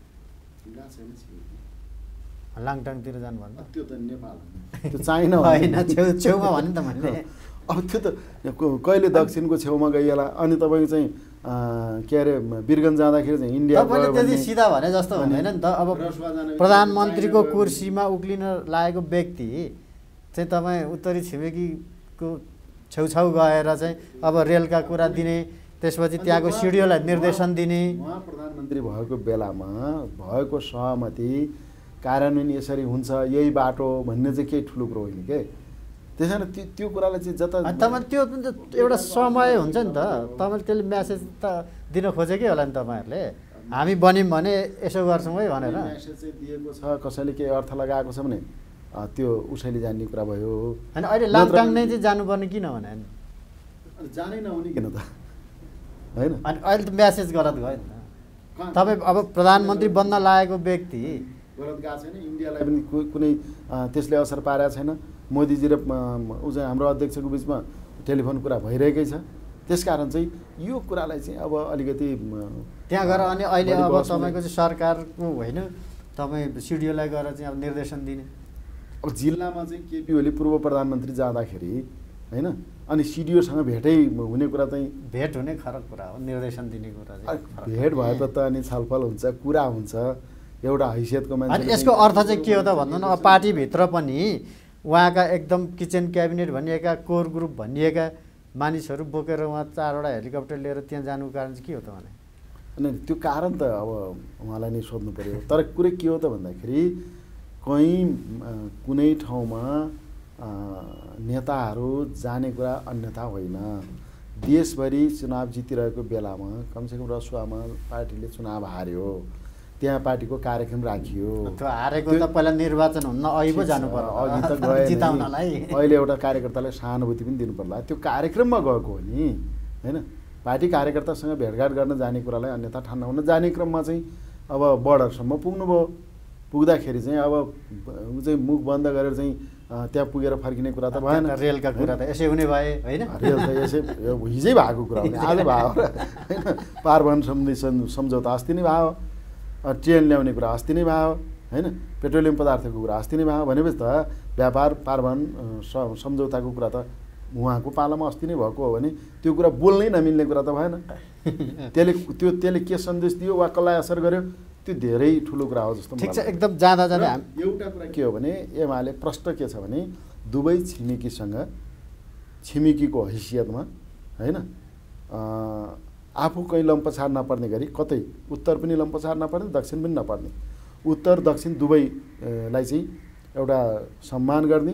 Speaker 1: लाङटाङतिर जानुभन्दा
Speaker 2: त्यो त नेपाल त्यो चाइना
Speaker 1: होइन, छेउ छेउमा भने त मैले।
Speaker 2: अब त्यो त कहिले दक्षिणको छेउमा गइएला, अनि तपाईँको चाहिँ के अरे वीरगन्ज जाँदाखेरि चाहिँ इन्डिया
Speaker 1: तपाईँले त्यति सिधा भने जस्तो हुँदैन नि त। अब प्रधानमन्त्रीको कुर्सीमा उक्लिन लागेको व्यक्ति चाहिँ तपाईँ उत्तरी छिमेकीको छेउछाउ गएर चाहिँ अब रेलका कुरा दिने, त्यसपछि त्यहाँको सिडिओलाई निर्देशन दिने।
Speaker 2: उहाँ प्रधानमन्त्री भएको बेलामा भएको सहमति कार्यान्वयन यसरी हुन्छ, यही बाटो भन्ने चाहिँ केही ठुलो कुरो होइन के। त्यसै कारण त्यो त्यो कुरालाई चाहिँ जता
Speaker 1: तपाईँ त्यो एउटा समय हुन्छ नि त, तपाईँले त्यसले म्यासेज त दिन खोजेकै होला नि तपाईँहरूले, हामी बन्यौँ भने यसो गर्छौँ है भनेर।
Speaker 2: म्यासेज चाहिँ दिएको छ, कसैले केही अर्थ लगाएको छ भने त्यो उसैले जान्ने कुरा भयो
Speaker 1: होइन। अहिले लाङटाङ नै चाहिँ जानुपर्ने किन भने
Speaker 2: जानै नहुने किन त होइन?
Speaker 1: अनि अहिले त म्यासेज गलत गयो नि त। तपाईँ अब प्रधानमन्त्री बन्न लागेको व्यक्ति
Speaker 2: गलत गएको छैन, इन्डियालाई पनि कुनै त्यसले असर पारेको छैन। मोदीजी र ऊ चाहिँ हाम्रो अध्यक्षको बिचमा टेलिफोन कुरा भइरहेकै छ। त्यसकारण चाहिँ यो कुरालाई चाहिँ अब अलिकति
Speaker 1: त्यहाँ गएर अनि अहिले अब तपाईँको चाहिँ सरकारको होइन, तपाईँ सिडिओलाई गएर चाहिँ अब निर्देशन दिने।
Speaker 2: अब जिल्लामा चाहिँ केपी ओली पूर्व प्रधानमन्त्री जाँदाखेरि होइन, अनि सिडिओसँग भेटै हुने कुरा चाहिँ
Speaker 1: भेट हुने फरक कुरा हो, निर्देशन दिने कुरा चाहिँ
Speaker 2: भेट भएपछि त अनि छलफल हुन्छ, कुरा हुन्छ, एउटा हैसियतको मान्छे।
Speaker 1: अनि यसको अर्थ चाहिँ के हो त भन्नु न, अब पार्टीभित्र पनि उहाँका एकदम किचन क्याबिनेट भनिएका कोर ग्रुप भनिएका मानिसहरू बोकेर उहाँ चारवटा हेलिकप्टर लिएर त्यहाँ जानुको कारण चाहिँ के हो त भने?
Speaker 2: अनि त्यो कारण त अब उहाँलाई नै सोध्नु पऱ्यो। तर कुरै के हो त भन्दाखेरि कहीँ कुनै ठाउँमा नेताहरू जाने कुरा अन्यथा होइन। देशभरि चुनाव जितिरहेको बेलामा कमसेकम रसुवामा पार्टीले चुनाव हार्यो, त्यहाँ पार्टीको कार्यक्रम राखियो।
Speaker 1: त्यो हारेको त पहिला निर्वाचन हुन्न अघि पो जानु पर्यो,
Speaker 2: अघि त गए
Speaker 1: जिताउनलाई।
Speaker 2: अहिले एउटा कार्यकर्तालाई सहानुभूति पनि दिनु पर्ला, त्यो कार्यक्रममा गएको हो नि होइन। पार्टी कार्यकर्तासँग भेटघाट गर्न जाने कुरालाई अन्यथा ठान्न हुन जाने क्रममा चाहिँ अब बर्डरसम्म पुग्नुभयो। पुग्दाखेरि चाहिँ अब ऊ चाहिँ मुख बन्द गरेर चाहिँ त्यहाँ पुगेर फर्किने कुरा त भएन।
Speaker 1: रेलका कुरा त यसै हुने भए होइन,
Speaker 2: रेल त यसै हिजै भएको कुरा हो, आज भयो र होइन। पारवहन सम्बन्धी सम्झौता अस्ति नै भयो, ट्रेन ल्याउने कुरा अस्ति नै भयो होइन, पेट्रोलियम पदार्थको कुरा अस्ति नै भयो। भनेपछि त व्यापार पारवहन सम्झौताको कुरा त उहाँको पालामा अस्ति नै भएको हो भने त्यो कुरा बोल्नै नमिल्ने कुरा त भएन। त्यसले त्यो त्यसले के सन्देश दियो वा कसलाई असर गर्यो त्यो धेरै ठुलो कुरा हो जस्तो
Speaker 1: ठिक छ। एकदम जाँदा जाँदै हामी
Speaker 2: एउटा कुरा के हो भने एमाले प्रश्न के छ भने दुवै छिमेकीसँग छिमेकीको हैसियतमा होइन आफू कहीँ लम्पसार नपर्ने गरी कतै उत्तर पनि लम्पसार नपर्ने दक्षिण पनि नपर्ने उत्तर दक्षिण दुवैलाई चाहिँ एउटा सम्मान गर्ने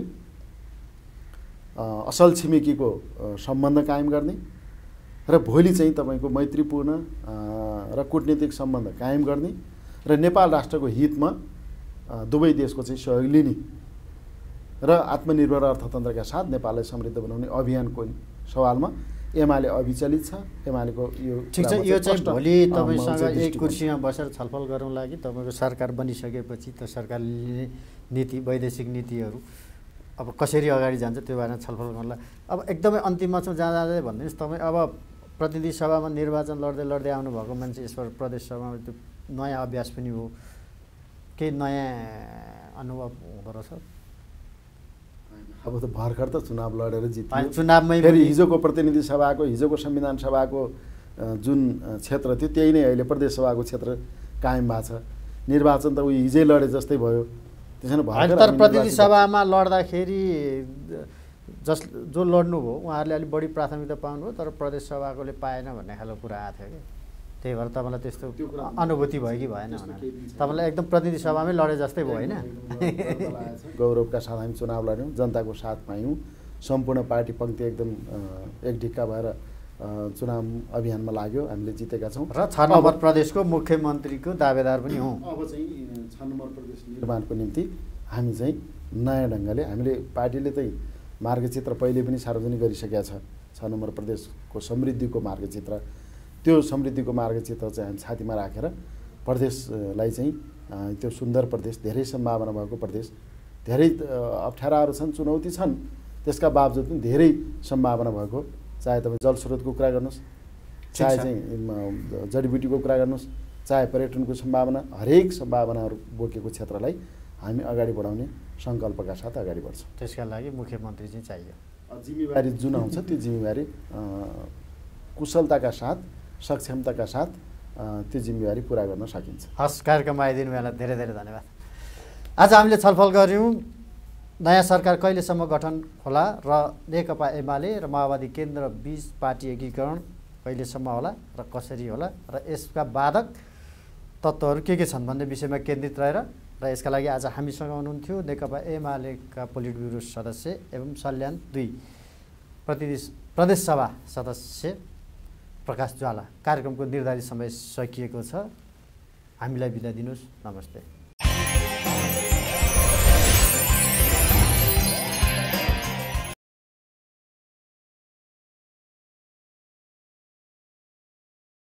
Speaker 2: असल छिमेकीको सम्बन्ध कायम गर्ने र भोलि चाहिँ तपाईँको मैत्रीपूर्ण र कूटनीतिक सम्बन्ध कायम गर्ने र नेपाल राष्ट्रको हितमा दुवै देशको चाहिँ सहयोग लिने र आत्मनिर्भर अर्थतन्त्रका साथ नेपाललाई समृद्ध बनाउने अभियानको सवालमा एमाले अविचलित छ। एमालेको यो
Speaker 1: ठिक छ। यो चाहिँ भोलि तपाईँसँग एक कुर्सीमा बसेर छलफल गरौँला कि तपाईँको सरकार बनिसकेपछि त्यो सरकारले नीति वैदेशिक नीतिहरू अब कसरी अगाडि जान्छ त्यो बारेमा छलफल गर्नुलाई। अब एकदमै अन्तिममा चाहिँ जाँदा जाँदै भनिदिनुहोस् तपाईँ अब प्रतिनिधि सभामा निर्वाचन लड्दै लड्दै आउनुभएको मान्छे यसबाट प्रदेश सभामा त्यो नयाँ अभ्यास पनि हो, केही नयाँ अनुभव हुँदो रहेछ?
Speaker 2: अब त भर्खर त चुनाव लडेर जित्यो।
Speaker 1: चुनावमै
Speaker 2: फेरि हिजोको प्रतिनिधि सभाको हिजोको संविधान सभाको जुन क्षेत्र थियो त्यही नै अहिले प्रदेश सभाको क्षेत्र कायम भएको छ। निर्वाचन त उही हिजै लडे जस्तै भयो। त्यसैले
Speaker 1: भर्खर प्रतिनिधि सभामा लड्दाखेरि जस जो लड्नु भयो उहाँहरूले अलिक बढी प्राथमिकता पाउनुभयो तर प्रदेश सभाकोले पाएन भन्ने खालको कुरा आएको थियो कि त्यही भएर तपाईँलाई त्यस्तो अनुभूति भयो कि भएन भनेर तपाईँलाई एकदम प्रतिनिधि सभामै लडे जस्तै भयो होइन?
Speaker 2: गौरवका साथ हामी चुनाव लड्यौँ, जनताको साथ पायौँ, सम्पूर्ण पार्टी पङ्क्ति एकदम एक ढिक्का भएर चुनाव अभियानमा लाग्यो, हामीले जितेका छौँ
Speaker 1: र छ नम्बर प्रदेशको मुख्यमन्त्रीको दावेदार पनि हौँ।
Speaker 2: अब चाहिँ छ नम्बर प्रदेश निर्माणको निम्ति हामी चाहिँ नयाँ ढङ्गले हामीले पार्टीले चाहिँ मार्गचित्र पहिले पनि सार्वजनिक गरिसकेका छ। छ नम्बर प्रदेशको समृद्धिको मार्गचित्र, त्यो समृद्धिको मार्गचित्र चाहिँ हामी छातीमा राखेर प्रदेशलाई चाहिँ त्यो सुन्दर प्रदेश, धेरै सम्भावना भएको प्रदेश, धेरै अप्ठ्याराहरू छन्, चुनौती छन्, त्यसका बावजुद पनि धेरै सम्भावना भएको, चाहे तपाईँ जलस्रोतको कुरा गर्नुहोस्, चाहे चाहिँ जडीबुटीको कुरा गर्नुहोस्, चाहे पर्यटनको सम्भावना, हरेक सम्भावनाहरू बोकेको क्षेत्रलाई हामी अगाडि बढाउने सङ्कल्पका साथ अगाडि बढ्छौँ।
Speaker 1: त्यसका लागि मुख्यमन्त्री चाहिँ चाहियो।
Speaker 2: जिम्मेवारी जुन आउँछ त्यो जिम्मेवारी कुशलताका साथ सक्षमताका साथ त्यो जिम्मेवारी पुरा गर्न सकिन्छ।
Speaker 1: हस्, कार्यक्रममा आइदिनु बेला धेरै धेरै धन्यवाद। आज हामीले छलफल गऱ्यौँ नयाँ सरकार कहिलेसम्म गठन होला र नेकपा एमाले र माओवादी केन्द्र बीच पार्टी एकीकरण कहिलेसम्म होला र कसरी होला र यसका बाधक तत्त्वहरू के के छन् भन्ने विषयमा केन्द्रित रहेर र यसका लागि आज हामीसँग हुनुहुन्थ्यो नेकपा एमालेका पोलिट ब्युरो सदस्य एवं सल्यान दुई प्रतिनिधि प्रदेश सभा सदस्य प्रकाश ज्वाला। कार्यक्रमको निर्धारित समय सकिएको छ, हामीलाई बिदा दिनुहोस्। नमस्ते।